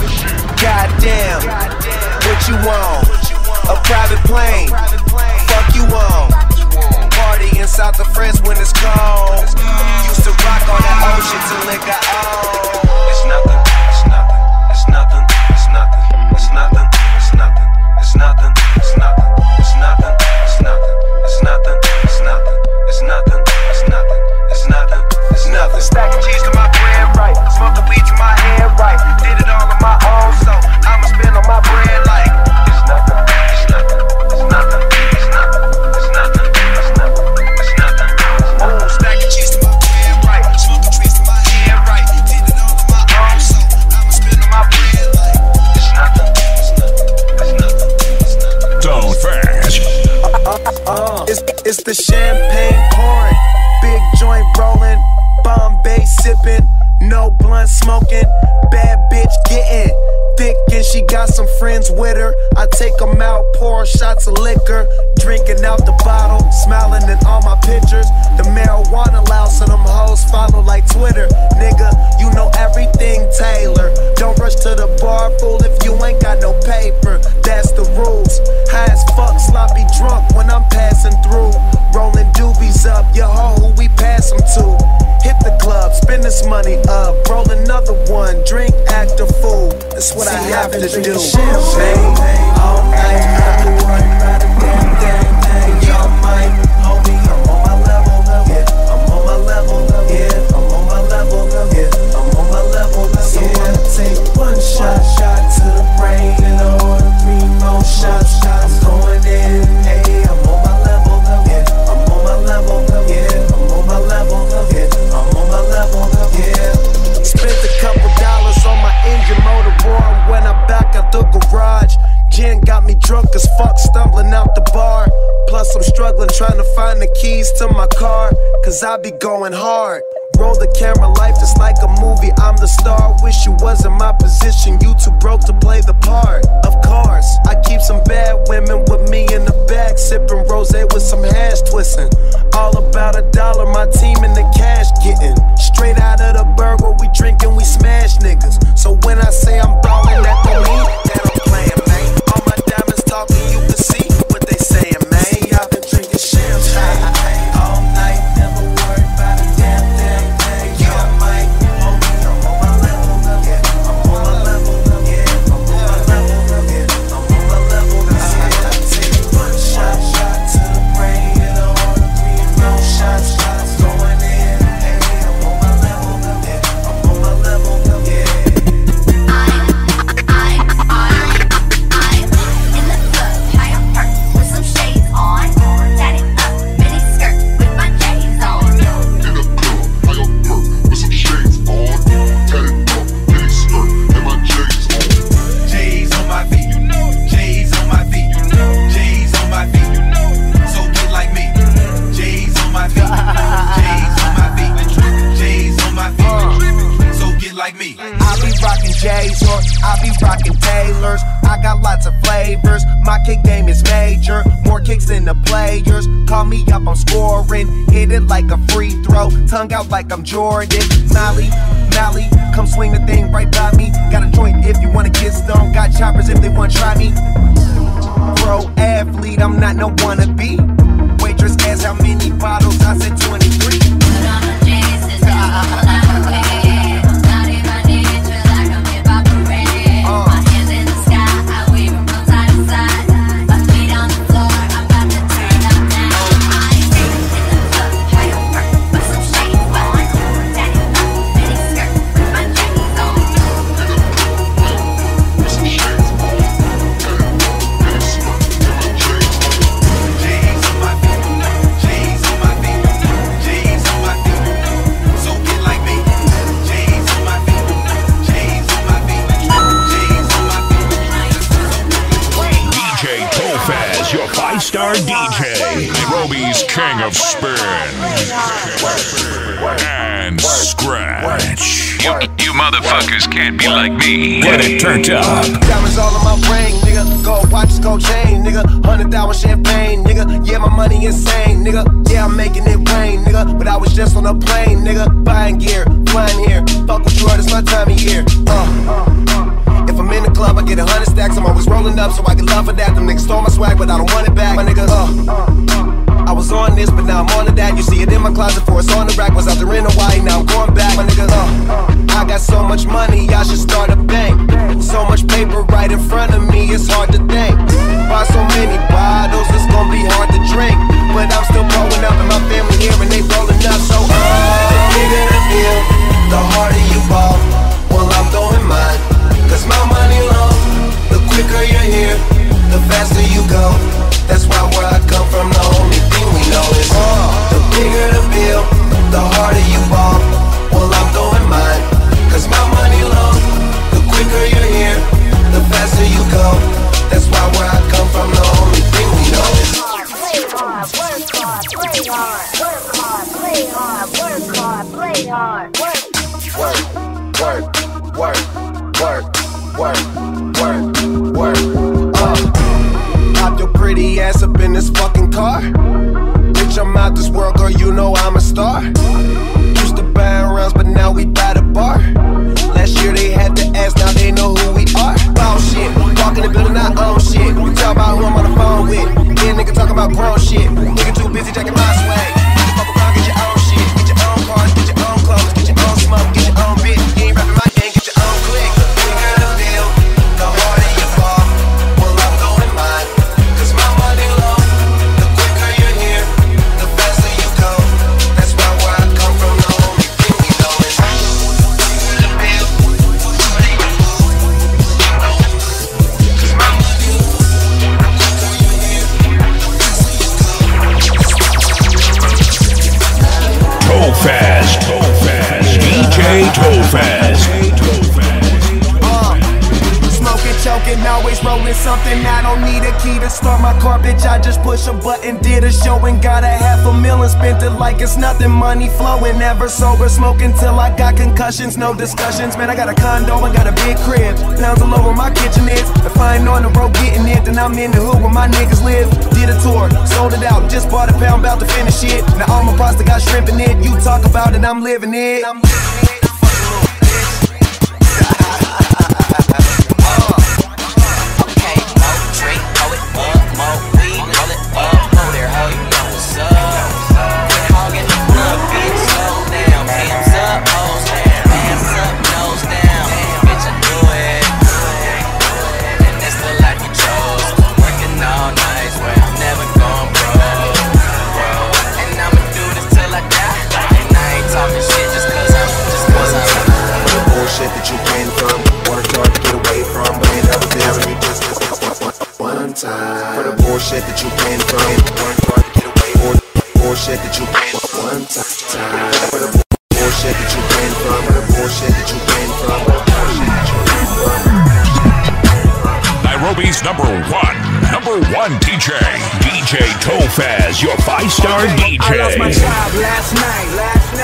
Goddamn, what you want? A private plane, fuck you on. Party in South of France when it's cold. Used to rock on that ocean till it got old. It's nothing, it's nothing, it's nothing, it's nothing, it's nothing, it's nothing, it's nothing, it's nothing, it's nothing, it's nothing, it's nothing, it's nothing, it's nothing, it's nothing, it's nothing, it's nothing. Stacking cheese to my bread right, smoking weed to my head right. Did it all on my own, so I'ma spend on my bread like It's nothing, it's nothing, it's nothing, it's nothing, it's nothing, it's nothing, it's nothing, it's nothing. Ooh, stacking cheese to my bread right, smoking trees to my head right. Did it all on my own, so I'ma spend on my bread like It's nothing, it's nothing, it's nothing, it's nothing. Don't Fast. Uh, it's, it's the champagne pouring, big joint rolling, Bombay sipping, no blunt smoking, bad bitch getting thick and she got some friends with her. I take them out, pour shots of liquor, drinking out the bottle, smiling in all my pictures. The marijuana loud, so them hoes follow like Twitter. Nigga, you know everything Taylor. Don't rush to the bar, fool, if you ain't got no paper. That's the rules. High as fuck, sloppy drunk when I'm passing through. Rolling doobies up, your hoe who we pass them to. Hit the club, spend this money up, roll another one, drink, act a fool. That's what I have to do. Champagne all night, not to worry about a damn thing. Y'all might, homie, I'm on my level, yeah. I'm on my level, yeah. I'm on my level, yeah. I'm on my level, so I'ma take one shot, shot to the brain, and order three more shots, shots going in. Hey, I'm on my level, yeah. I'm on my level, yeah. I'm on my level, yeah. I'm on my level, yeah. Spent a couple dollars on my engine motor roar when I back out the garage. Gin got me drunk as fuck, stumbling out the bar. Plus I'm struggling trying to find the keys to my car, cause I be going hard. Roll the camera, life just like a movie, I'm the star. Wish you was in my position, you too broke to play the part. Of course, I keep some bad women with me in the bag, sipping rosé with some hash twisting. All about a dollar, my team in the cash getting. Straight out of the burger, we drinking, we smash niggas. So when I say I'm ballin', that don't mean that I'm playing, man. All my diamonds talking, you can see what I be rocking Taylors, I got lots of flavors. My kick game is major, more kicks than the players. Call me up, I'm scoring, hit it like a free throw, tongue out like I'm Jordan. Mally, Mally, come swing the thing right by me. Got a joint if you wanna get stoned, got choppers if they wanna try me. Pro athlete, I'm not no wannabe. Waitress asked how many bottles, I said twenty-three. Star D J, Nairobi's king of spin and scratch. You, you motherfuckers can't be like me. Get it turned up. Diamonds all in my brain, nigga. Gold watches, gold chain, nigga. Hundred thousand champagne, nigga. Yeah, my money insane, nigga. Yeah, I'm making it rain, nigga. But I was just on a plane, nigga. Buying gear, flying here. Fuck with you, it's my time of year. Uh. If I'm in the club, I get a hundred stacks. I'm always rolling up, so I get love for that. Them niggas stole my swag, but I don't want it back. My nigga, uh, I was on this, but now I'm on to that. You see it in my closet, for it's on the rack. Was out there in Hawaii, now I'm going back. My nigga, uh, I got so much money, I should start a bank. So much paper right in front of me, it's hard to think. Buy so many bottles, it's gonna be hard to drink. But I'm still growing up, and my family here, and they rolling up. So, uh, the bigger the deal, the harder you ball. Well, I'm doing mine. Cause my money long, the quicker you're here, the faster you go. That's why where I come from, the only thing we know is uh, the bigger the bill, the harder you ball. Well, I'm doing mine. Cause my money long, the quicker you're here, the faster you go. That's why where I come from, the only thing we know is play hard, work hard, play hard, work hard, play hard, work hard, play hard, work, work, work, work, work. Work, work, work, uh pop your pretty ass up in this fucking car. Bitch, I'm out this world, girl, you know I'm a star. Used to buy rounds, but now we buy the bar. Last year they had to ask, now they know who we are. Ball shit, walk in the building, I own shit. You talk about who I'm on the phone with. Yeah, nigga talking about grown shit. Nigga too busy jacking my swag. Fuck around, get your own shit. Get your own cars, get your own clothes, get your own smoke, get your own bitch. You ain't rapping my gang, get your own click. Tofaz, Tofaz, D J Tofaz. Uh, smoking, choking, always rolling something. I don't need a key to start my car, bitch. I just push a button, did a show and got a half a million. Spent it like it's nothing, money flowing. Never sober, smoking till I got concussions. No discussions, man. I got a condo, I got a big crib. Pounds all over my kitchen is. If I ain't on the road getting it, then I'm in the hood where my niggas live. Did a tour, sold it out, just bought a pound, about to finish it. Now all my pasta got shrimp in it. You talk about it, I'm living it. I'm living it. Bullshit that you came from, one hard to get away. Bullshit that you came from, one time. For the bullshit that you came from, for the bullshit that you came from, for the bullshit that you came from. Nairobi's number one, number one D J, D J Tofaz, your five-star D J. I lost my job last night. Last night. Picked up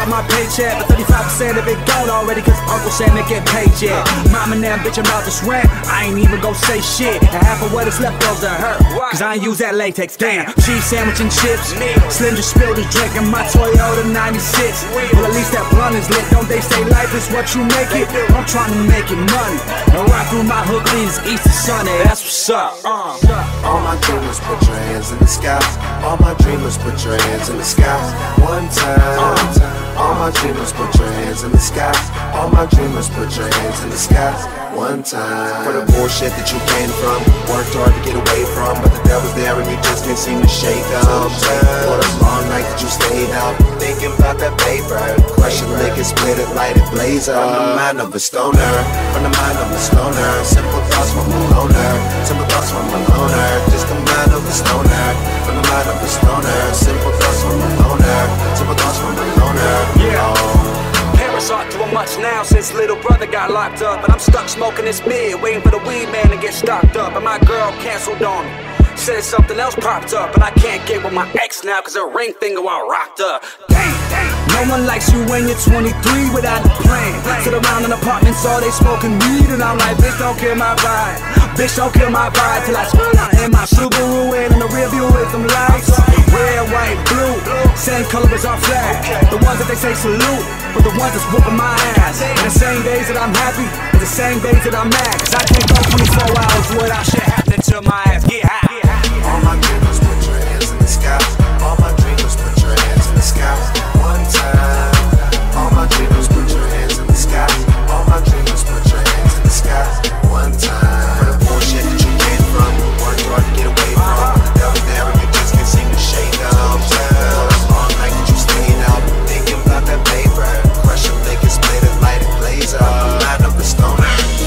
got my paycheck, but thirty-five percent of it gone already, cause Uncle Sam ain't get paid yet. Mom and them bitch about this rent, I ain't even gon' say shit. And half of what is left goes to her, cause I ain't use that latex. Damn, cheese sandwich and chips, Slim just spilled his drink in my Toyota ninety-six. Well, at least that blunt is lit, don't they say life is what you make it? I'm trying to make it money, and right through my hook leads east to Sunday, that's what's up. uh. All my dreamers, put your hands in the sky. All my dreamers, put your hands in the sky. One time. All my dreamers, put your hands in the sky. All my dreamers, put your hands in the sky. One time. For the bullshit that you came from, worked hard to get away from, but the devil's there and you just can't seem to shake them. For the long night that you stayed out, thinking about that paper, crushing liquor, split it, light it, blaze up. From the mind of a stoner, from the mind of a stoner. Simple thoughts from a loner, simple thoughts from a loner. Just the mind of a stoner, from the mind of a stoner. Simple thoughts from a loner, simple thoughts from a loner. Yeah. Parents aren't doing much now since little brother got locked up, and I'm stuck smoking this mid, waiting for the weed man to get stocked up. And my girl canceled on me, said something else popped up, and I can't get with my ex now cause her ring finger all rocked up. Dang, dang. No one likes you when you're twenty-three without a plan. Sit around in apartments all they smoking weed, and I'm like, bitch, don't kill my vibe. Bitch, don't kill my vibe till I spin out in my Subaru and in the rear view with them lights. Red, white, blue, same color as our flag. The ones that they say salute, but the ones that's whooping my ass. And the same days that I'm happy, and the same days that I'm mad, cause I can't go twenty-four hours without shit happening to my ass. Get high. All my dreamers, put your hands in the sky. All my dreamers, put your hands in the sky. One time. All my dreamers, put your hands in the sky. All my dreamers, put your hands in the sky. One time. For the bullshit that you came from, worked hard to get away from, the devil's there and you just can't seem to shake them. All night that you stayed out, thinking about that paper, crushing liquor, split it, light it, blaze up. The mind of the stoner.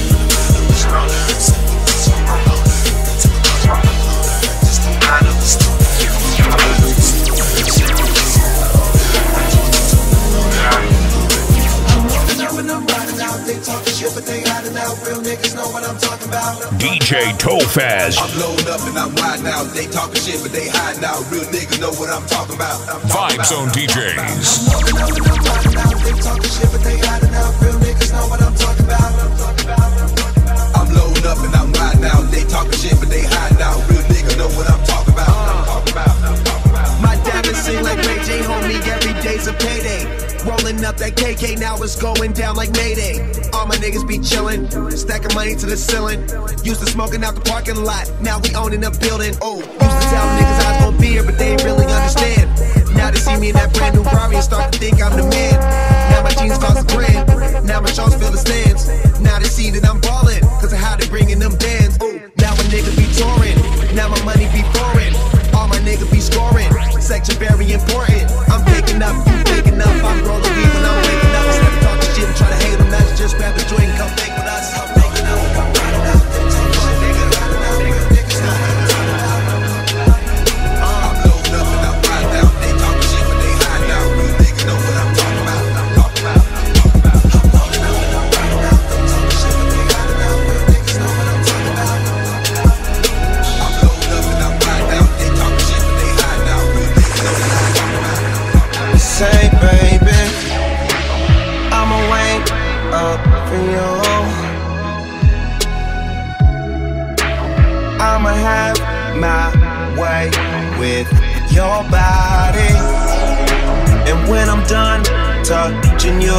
D J Tofaz. I'm loading up and I'm riding out. They talking shit, but they hiding out. Real niggas know what I'm talking about. Vibe Zone D Js. I'm loading up and I'm riding out. They talking shit, but they hiding out. Real niggas know what I'm talking about. I'm loading up and I'm riding out. They talking shit, but they hiding out. Real niggas know what I'm talking about. I'm talking about. My diamonds sing like Ray J, homie. Every day's a payday. Rolling up that K K, now it's going down like Mayday. All my niggas be chillin', stacking money to the ceiling. Used to smoking out the parking lot, now we owning a building. Oh, used to tell niggas I was gon' be here, but they ain't really understand. Now they see me in that brand new Rari and start to think I'm the man. Now my jeans cost a grand, now my shows fill the stands. Now they see that I'm ballin', cause of how they bringin' them bands. Oh, now my nigga be touring, now my money be foreign. All my niggas be scoring, section very important. I'm picking up, you picking up, I'm rolling weed when I'm waking up. Instead of talking shit and try to hate them, let's just grab a joint and come bake with us. I'm making up, I'm riding up, they talking shit, nigga, riding out, nigga, niggas know what I'm talking about. I'm loading up and I'm riding out. They talking shit, but they hiding out. Real niggas know what I'm talking about. I'm talking about. I'm loading up and I'm riding out. They talking shit, but they hiding out. Real niggas know what I'm talking about. I'm loading up and I'm riding out. They talking shit, but they hiding out. Real niggas know what I'm talking about. Say, baby, I'ma wake up for you. I'ma have my way with your body. And when I'm done touching you,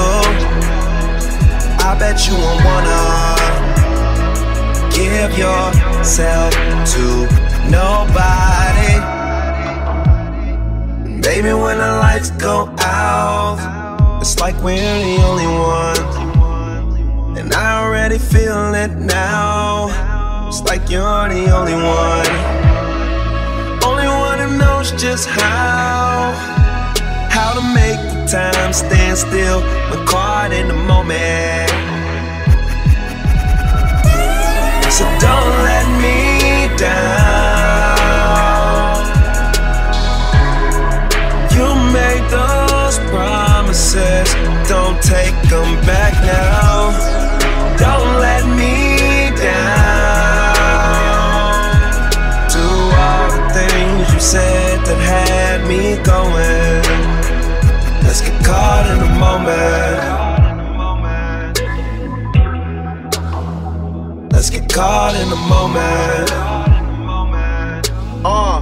I bet you won't wanna give yourself to nobody. Baby, when the lights go out, it's like we're the only ones. And I already feel it now, it's like you're the only one. Only one who knows just how How to make the time stand still when caught in the moment. So don't let me down. You made those promises, don't take them back now. Don't let me down. Do all the things you said that had me going. Let's get caught in the moment. Uh.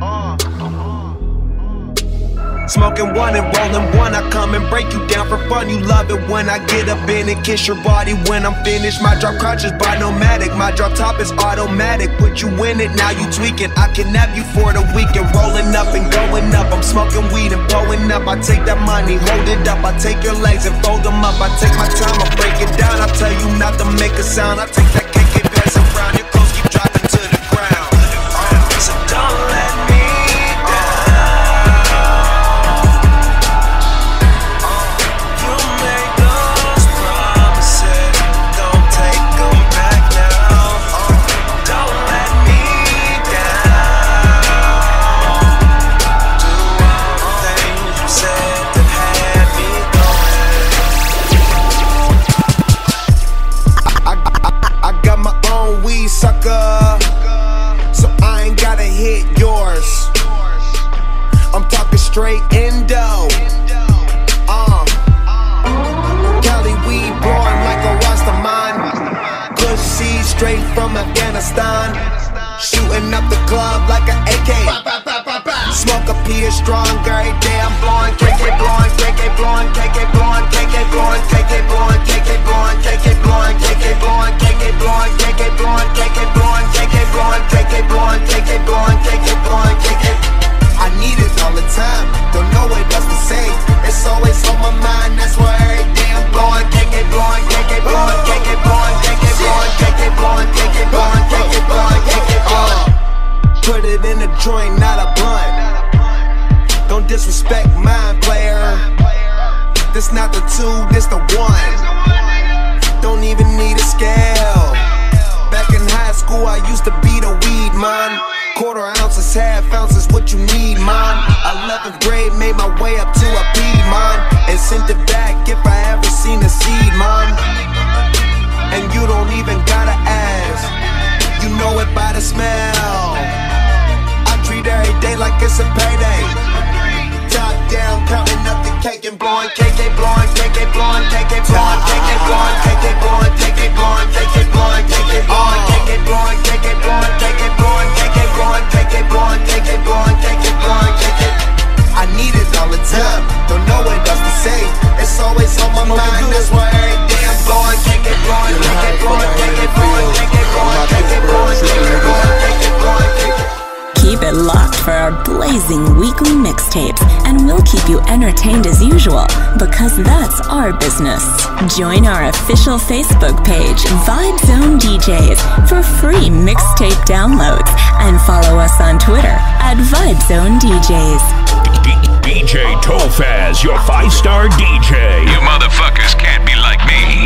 Smoking one and rolling one, I come and break you down for fun. You love it when I get up in and kiss your body when I'm finished. My drop crotch is bi-nomadic, my drop top is automatic. Put you in it, now you tweaking. I can nap you for the weekend, rolling up and going up. I'm smoking weed and blowing up. I take that money, hold it up. I take your legs and fold them up. I take my time, I break it down. I tell you not to make a sound. I take that cake and pass it around. Your clothes keep dropping to the ground. Uh, so don't let me sucker, so I ain't gotta hit yours. I'm talking straight endo. Uh, Cali weed blowing like a Rastaman. Good seed straight from Afghanistan. Shooting up the club like an A K. Smoke a P is stronger every day. I'm blowing K K blowing, K K blowing, K K blowing, K K blowing, K K blowing, K K blowing, K K blowing, K K blowing, K K blowing, K K blowing, K K blowing, K K blowing, K K blowing, K K blowing, K K blowing, K K. I need it all the time. Don't know what else to say. It's always on my mind. That's why every day I'm blowing K K blowing, K K blowing, K K blowing, K K blowing, K K blowing, K K blowing, K K blowing, K K blowing. Put it in a joint, not a blunt. Don't disrespect mine, player. This not the two, this the one. Don't even need a scale. Back in high school, I used to be the weed man. Quarter ounces, half ounces, what you need, man. eleventh grade, made my way up to a P, man. And sent it back if I ever seen a seed, man. And you don't even gotta ask. You know it by the smell. I treat every day like it's a payday. Top down, counting up the cake and blowing, K K blowing, K K blowing, K K blowing, K K blowing, K K blowing, K K blowing, K K blowing, K K blowing, K K blowing, K K blowing, K K blowing, K K blowing, K K blowing, K K blowing, K K blowing, K K. I need it all the time. Don't know what else to say. It's always on my mind. That's why every day I'm blowing, K K blowing, K K blowing, K K blowing, K K blowing, K K blowing, K K blowing, K K blowing, K K. Keep it locked for our blazing weekly mixtapes, and we'll keep you entertained as usual, because that's our business. Join our official Facebook page, Vibe Zone D Js, for free mixtape downloads, and follow us on Twitter at Vibe Zone D Js. D J Tofaz, your five-star D J. You motherfuckers can't be like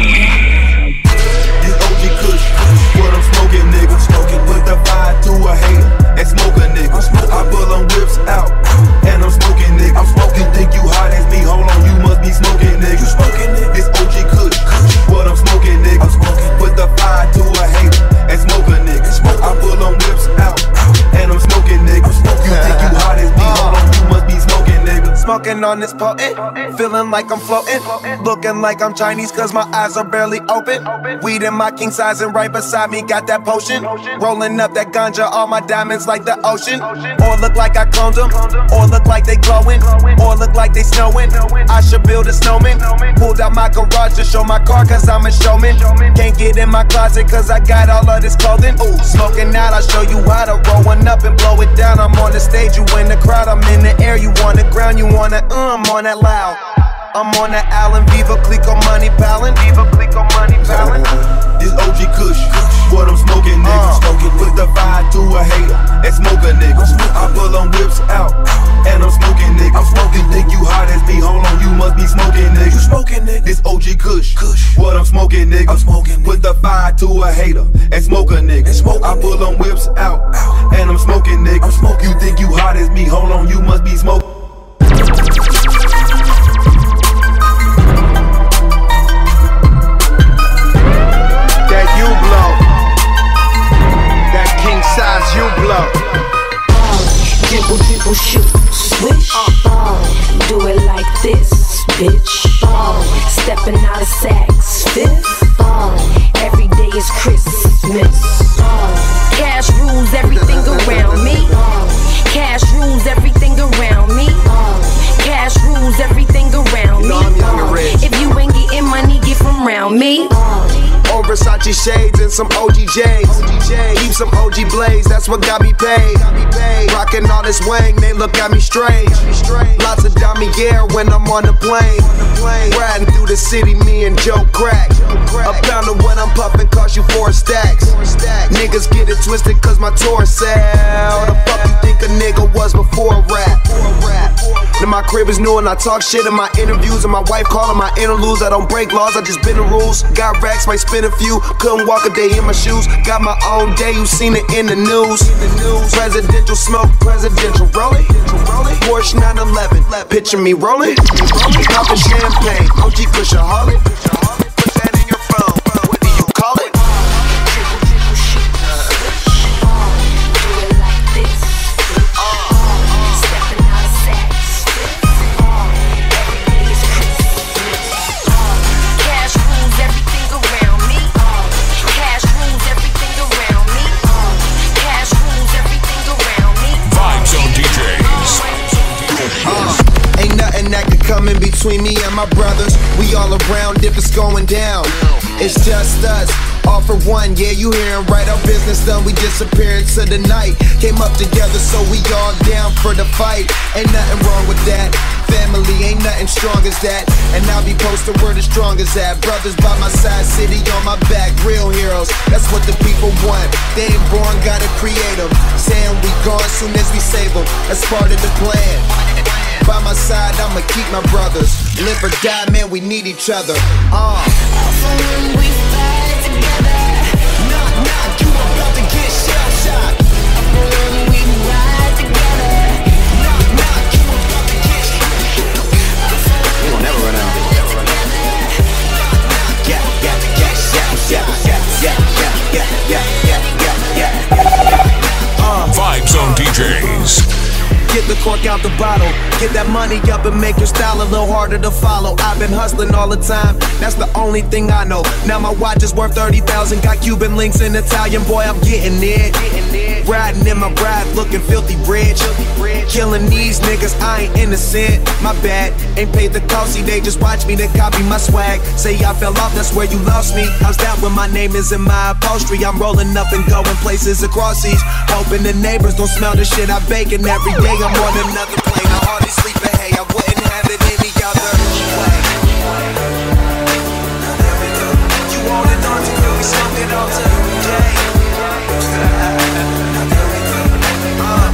me. This O G Kush, what I'm smoking, nigga. Smoking, put the fire to a hater and smoke a nigga. I pull them whips out and I'm smoking, nigga. I'm smoking, think you hot as me? Hold on, you must be smoking, nigga. You smoking, nigga? This O G Kush, what I'm smoking, nigga. I'm smoking, put the fire to a hater and smoke a nigga. I pull them whips out and I'm smoking, nigga. You think you hot as me? Hold on, you must be smoking, nigga. Smoking on this potent, feeling like I'm floating, looking like I'm Chinese cause my eyes are barely open. Weed in my king size and right beside me got that potion. Rolling up that ganja, all my diamonds like the ocean. Or look like I cloned them, or look like they glowing, or look like they snowing. I should build a snowman. Pulled out my garage to show my car cause I'm a showman. Can't get in my closet cause I got all of this clothing. Ooh, smoking out, I'll show you how to roll one up and blow it down. I'm on the stage, you in the crowd, I'm in the air, you on the ground, you on that, uh, I'm on that loud. I'm on that Allen Viva Clico money pallin'. Viva Clico money pallin'. This O G Kush, what I'm smoking, nigga. Uh, smoking, put the fire to a hater and smoke a nigga. I pull them whips out and I'm smoking, nigga. I'm smoking, think you hot as me? Hold on, you must be smoking, nigga. You smoking, nigga? This O G Kush, Kush, what I'm smoking, nigga. I'm smoking, nigga. Put the fire to a hater and smoke a nigga. I pull them whips out and I'm smoking, nigga. I'm smoking. You think you hot as me? Hold on, you must be smoking. Size you blow. Dribble, dribble, shoot, swish. Uh, do it like this, bitch. Uh, stepping out of Saks Fifth. Uh, every day is Christmas. Uh, Gucci shades and some O G J's. Keep some O G blades, that's what got me paid. Rockin' all this Wang, they look at me strange. Lots of Damier when I'm on the plane. Riding through the city, me and Joe Crack. A pound of what I'm puffin' cost you four stacks. Niggas get it twisted cause my tour sell. The fuck you think a nigga was before rap? Then my crib is new and I talk shit in my interviews. And my wife callin' my interludes. I don't break laws, I just bend the rules. Got racks, might spin a few. Couldn't walk a day in my shoes. Got my own day, you seen it in the news. Presidential smoke, presidential rollin'. Porsche nine eleven, picture me rollin'. Poppin' champagne, O G Kush a Harley. Put that in your phone, what do you call it? Come in between me and my brothers. We all around if it's going down. It's just us, all for one. Yeah, you hearin' right, our business done. We disappeared to the night. Came up together, so we all down for the fight. Ain't nothing wrong with that. Family ain't nothing strong as that. And I'll be posted where the strongest at. Brothers by my side, city on my back. Real heroes, that's what the people want. They ain't born, gotta create them. Saying we gone soon as we save them. That's part of the plan. By my side, I'ma keep my brothers. Live or die, man, we need each other. Uh. When we fight together, knock, knock, you about to get shell-shocked. When we ride together, knock, knock, you about to get shell-shocked. We gon' never run out. Yeah, yeah, yeah, yeah, yeah, yeah, yeah, yeah, yeah, yeah, yeah. Uh. Vibe Zone D Js. Get the cork out the bottle. Get that money up and make your style a little harder to follow. I've been hustling all the time, that's the only thing I know. Now my watch is worth thirty thousand. Got Cuban links and Italian, boy, I'm getting it. Riding in my ride, looking filthy rich. Killing these niggas, I ain't innocent. My bad, ain't paid the cost. See, they just watch me, they copy my swag. Say I fell off, that's where you lost me. How's that when my name is in my upholstery? I'm rolling up and going places across seas. Hoping the neighbors don't smell the shit I baking every day. I'm on another plane, I hardly sleep, but hey, I wouldn't have it any other way. You want it on to do, we smoke it all today. uh,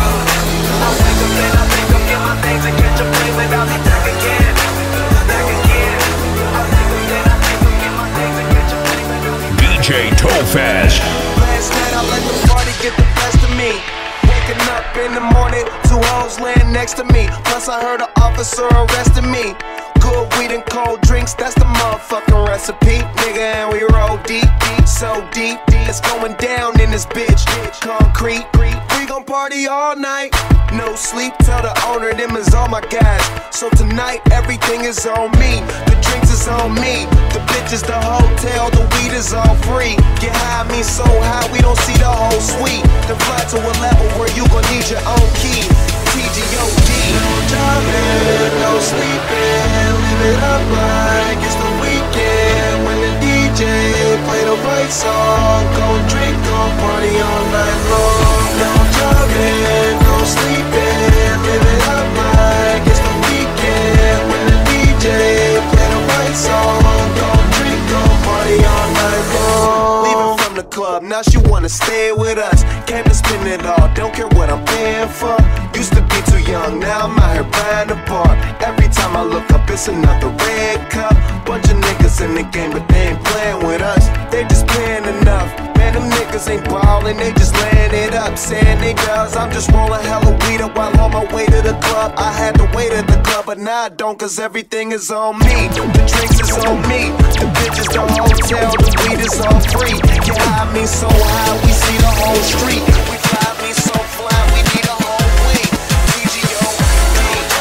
I wake up and I think I'm get my things and catch a plane without me back again. Back again. I wake up and I think I'm get my things and catch a plane without me. D J Tofaz. Last night I let the party get the best of me. Waking up in the morning, two hoes laying next to me. Plus I heard an officer arrested me. Good weed and cold drinks, that's the motherfucking recipe. Nigga, and we roll deep, deep, so deep, deep. It's going down in this bitch. Concrete, we gon' party all night. No sleep, tell the owner them is all my guys. So tonight everything is on me. The drinks is on me. The bitches, the hotel, the weed is all free. Get high, me so high, we don't see the whole suite. Then fly to a level where you gon' need your own key. T G O D. No driving, no sleeping. Live it up like it's the weekend. When the D J play the right song, go drink, go party all night long. No driving, no sleeping. Live it up like it's the weekend. When the D J play the right song, go drink, go party all night long. Leaving from the club, now she wanna stay with us. Came to spend it all, don't care what I'm paying for. Used to be too young, now I'm out here buying a bar. Every time I look up, it's another red cup. Bunch of niggas in the game, but they ain't playing with us. They just paying enough. Man, them niggas ain't ballin', they just laying it up. Saying they does, I'm just rolling hella weed up while on my way to the club. I had to wait at the club, but now I don't, cause everything is on me. The drinks is on me, the bitches, the hotel, the weed is all free. Get high, me so high, we see the whole street. We fly, me so fly, we need a whole week. T G O D.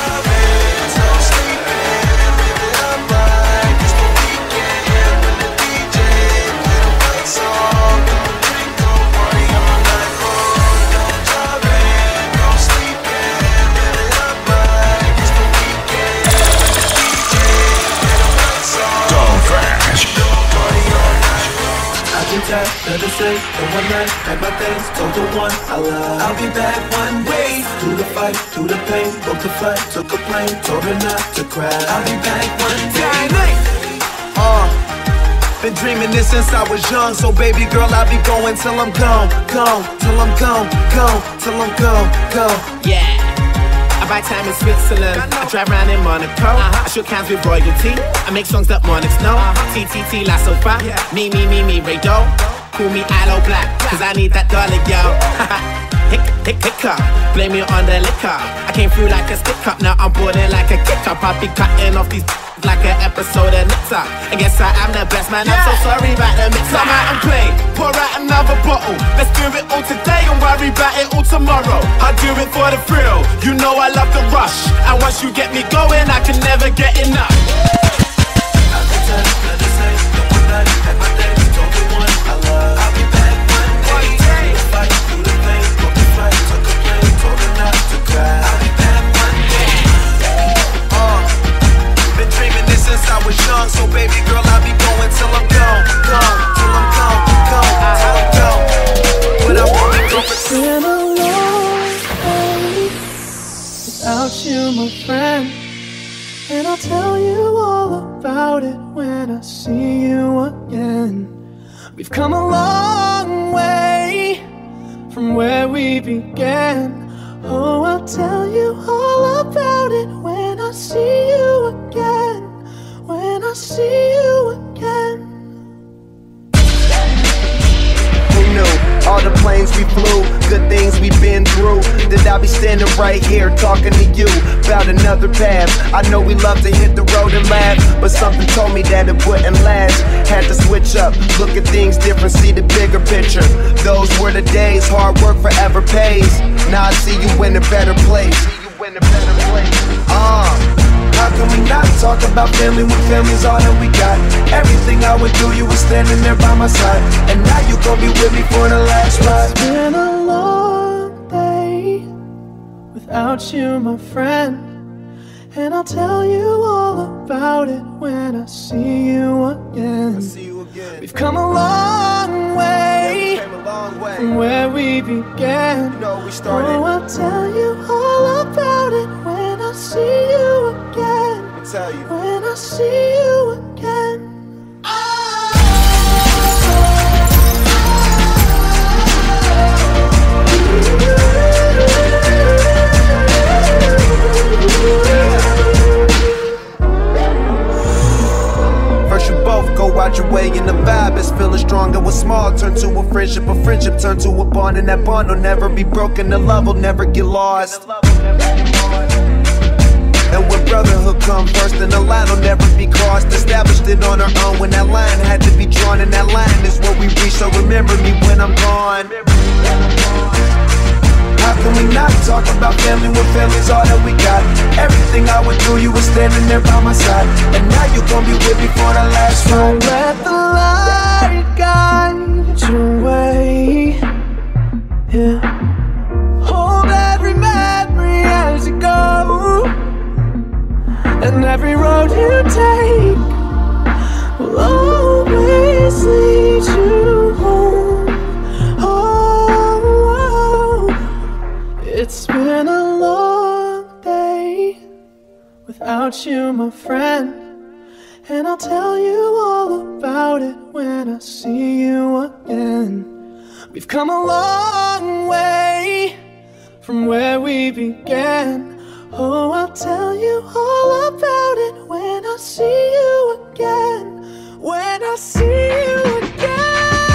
No sleeping, live it up like it's the weekend. When the D J play the right song, go drink, go party all night long. No driving, no sleeping, live it up like it's the weekend. When the D J play the right song, Don't crash. go party all night long. that, let her say, the one night, pack my things, told the one I love. I'll be back one way. Through the fight, through the pain, broke the flight, took a plane, told her not to cry. I'll be back one day. Uh, been dreaming this since I was young, so baby girl, I'll be going till I'm gone, gone, till I'm gone, gone, till I'm gone, gone. Yeah. I buy time in Switzerland, I drive around in Monaco, uh-huh. I shook hands with royalty, I make songs that monarchs know, uh-huh. T T T La Sofa, yeah. Me, me, me, me, Ray Doe, call me Aloe Black, cause I need that dollar, yo. Hick, hick, hiccup, blame it on the liquor, I came through like a stick up, now I'm boarding like a kick up, I'll be cutting off these like an episode of Nix Up. I guess I am the best man, yeah. I'm so sorry about the mix up. Come out and play, pour out another bottle. Let's do it all today and worry about it all tomorrow. I do it for the thrill, you know I love the rush. And once you get me going, I can never get enough. I was young, so baby girl, I'll be going till I'm gone, gone, till I'm gone, gone, till I'm gone. But I won't be going. It's been a long day without you, my friend, and I'll tell you all about it when I see you again. We've come a long way from where we began. Oh, I'll tell you all about it when I see you again. When I see you again. Who knew? All the planes we flew, good things we've been through. That I'll be standing right here talking to you about another path. I know we love to hit the road and laugh, but something told me that it wouldn't last. Had to switch up, look at things different, see the bigger picture. Those were the days, hard work forever pays. Now I see you in a better place. See you in a better place. Ah. Uh. How can we not talk about family when family's all that we got? Everything I would do, you were standing there by my side, and now you gon' be with me for the last ride. It's been a long day without you, my friend, and I'll tell you all about it when I see you again. I see you again. We've come a long way, yeah, we came a long way from where we began. You know we started. Oh, I'll tell you all about it when I see you again. I'll tell you. When I see you again. First you both go out your way and the vibe is feeling stronger. What's small turn to a friendship, a friendship turn to a bond, and that bond will never be broken. The love will never get lost. And when brotherhood come first, then the line will never be crossed. Established it on our own when that line had to be drawn, and that line is what we reach. So remember me when I'm gone. How can we not talk about family when family's all that we got? Everything I would do, you were standing there by my side, and now you gon' be with me for the last ride. So let the light guide your way. Yeah. Hold every memory as you go, and every road you take will always lead you home. Oh, it's been a long day without you, my friend, and I'll tell you all about it when I see you again. We've come a long way from where we began. Oh, I'll tell you all about it when I see you again. When I see you again.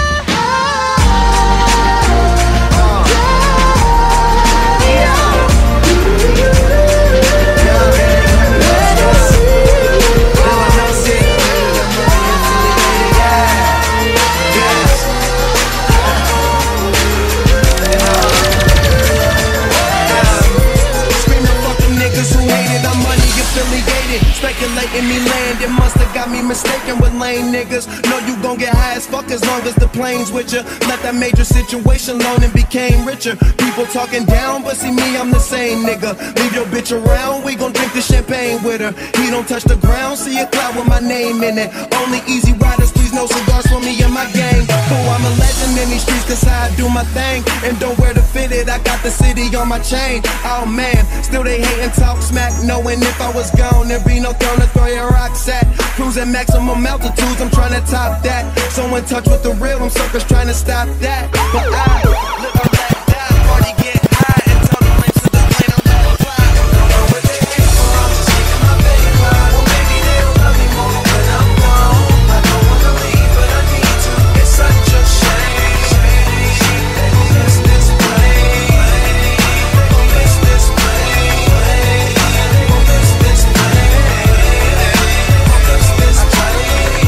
Speculating me land, it musta got me mistaken with lame niggas. Know you gon' get high as fuck as long as the plane's with ya. Let that major situation alone and became richer. People talking down, but see me, I'm the same nigga. Leave your bitch around, we gon' drink the champagne with her. He don't touch the ground, see a cloud with my name in it. Only easy riders, please Please no cigars for me and my gang. Oh, I'm a legend in these streets cause I do my thing. And don't wear the fitted, I got the city on my chain. Oh man, still they hate and talk smack, knowing if I was gone, there'd be no throne to throw your rocks at. Cruising maximum altitudes, I'm trying to top that. So in touch with the real, I'm suckers trying to stop that. But I live on that die, party get high and tell the lanes to the plane, I'm gonna fly. Don't know what they hate for, I'm just taking my paper. Well maybe they'll love me more when I'm gone. I don't wanna leave, but I need to. It's such a shame. They gon' miss this plane. They gon' miss this plane. They gon' miss this plane. They gon' miss this plane.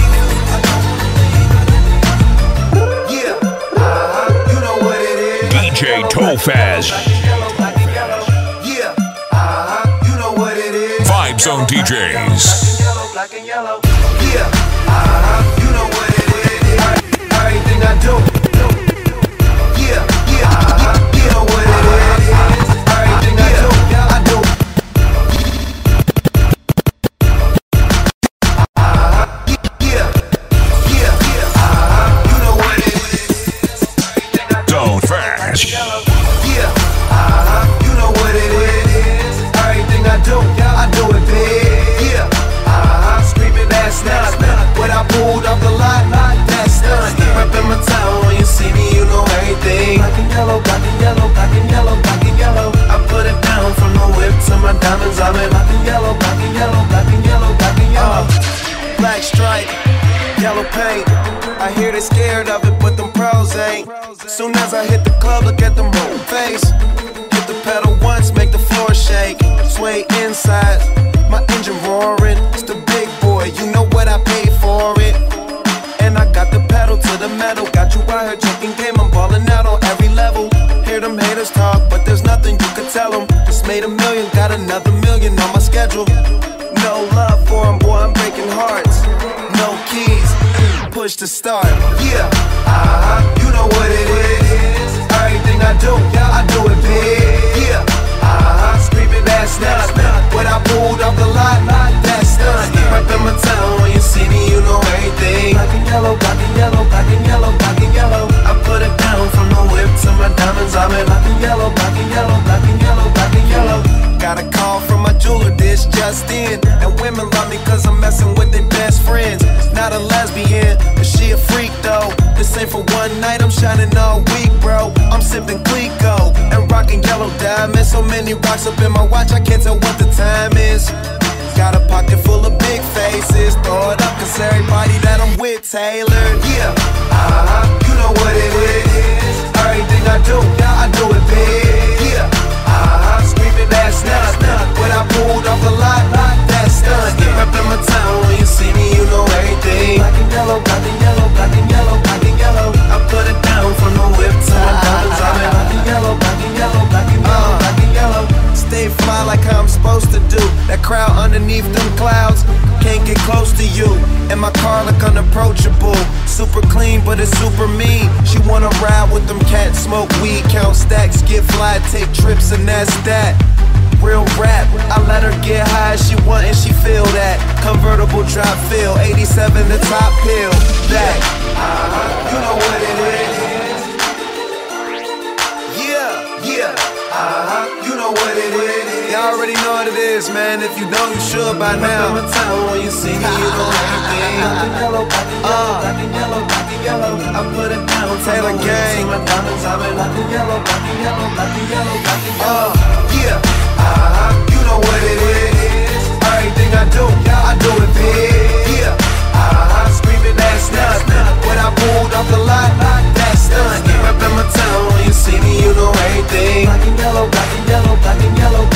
Yeah, uh-huh, you know what it is. D J Tofaz. Yeah, uh-huh, you know what it is. Vibe Zone D Js. Black and yellow. Yeah, uh-huh, you know what it is. Everything I do. Yeah, yeah, uh-huh, you know what it is. Everything I do, I do. Uh-huh, yeah, yeah, yeah, uh-huh, you know what it is. Don't fast. Yeah, uh-huh, you know what it is. Everything I do, I do it big. Yeah, uh-huh, screaming that's not when I pulled off the lot, that's done. Reppin' my town, when you see me, you know everything. Black and yellow, black and yellow, black and yellow, black and yellow. I put it down from the whip to my diamonds. I'm in black and yellow, black and yellow, black and yellow, black and yellow. Black stripe, yellow paint. I hear they scared of it, but them pros ain't. Soon as I hit the club, look at them roll face. Hit the pedal once, make the floor shake. Sway inside, my engine roaring. It's the big boy, you know what I paid for it. And I got the pedal to the metal. Got you out here checking game, I'm balling out on every level. Hear them haters talk, but there's nothing you can tell them. Just made a million, got another million on my schedule. No love for them, boy, I'm breaking hearts. No keys, push to start. Yeah, uh-huh, you know what it is. Everything I do, I do it big. Yeah, uh-huh, screaming that's not when I pulled off the lot, that's done. Reppin' my town, when you see me, you know everything. Black and yellow, black and yellow, black and yellow, black and yellow. I put it down from the whip to my diamonds. I'm in black and yellow, black and yellow, black and yellow, black and yellow. Got a call from my jeweler, this just in. And women love me cause I'm messing with their best friends. Not a lesbian, but she a freak though. This ain't for one night, I'm shining all week, bro. I'm sipping Clico and rocking yellow diamonds. So many rocks up in my watch, I can't tell what the time is. Got a pocket full of big faces. Throw it up cause everybody that I'm with tailored. Yeah, uh-huh, you know what it is. Everything I do, I do it big. Yeah, uh-huh, screaming that's not when I pulled off the lot, that's done. Reppin' my town, when you see me, you know everything. Black and yellow, black and yellow, black and yellow, black and yellow. I put it down from the whip to my diamonds. I'm in black and yellow, black and yellow, black and yellow, black and yellow. Stay fly like how I'm supposed to do. That crowd underneath them clouds can't get close to you. And my car look unapproachable. Super clean, but it's super mean. She wanna ride with them cats, smoke weed, count stacks, get fly, take trips, and that's that. Real rap, I let her get high as she want and she feel that. Convertible drop feel, eighty-seven the top hill. That, uh-huh, you know what it is. Yeah, yeah, uh-huh, you know what it is. Y'all already know what it is, man. If you don't, you should by now. Remember my time when you see me, you know everything. Black and yellow, black and yellow, black and yellow, black and yellow. I put it down, Taylor Gang. My diamonds, I'm in black and yellow, black and yellow, black and yellow, black and yellow. Yeah, uh-huh, you know what it is. Everything I do, I do it big. Yeah, uh-huh, screaming that's not when I pulled off the lot, that's done. Reppin' my town, when you see me, you know everything. Black and yellow, black and yellow, black and yellow.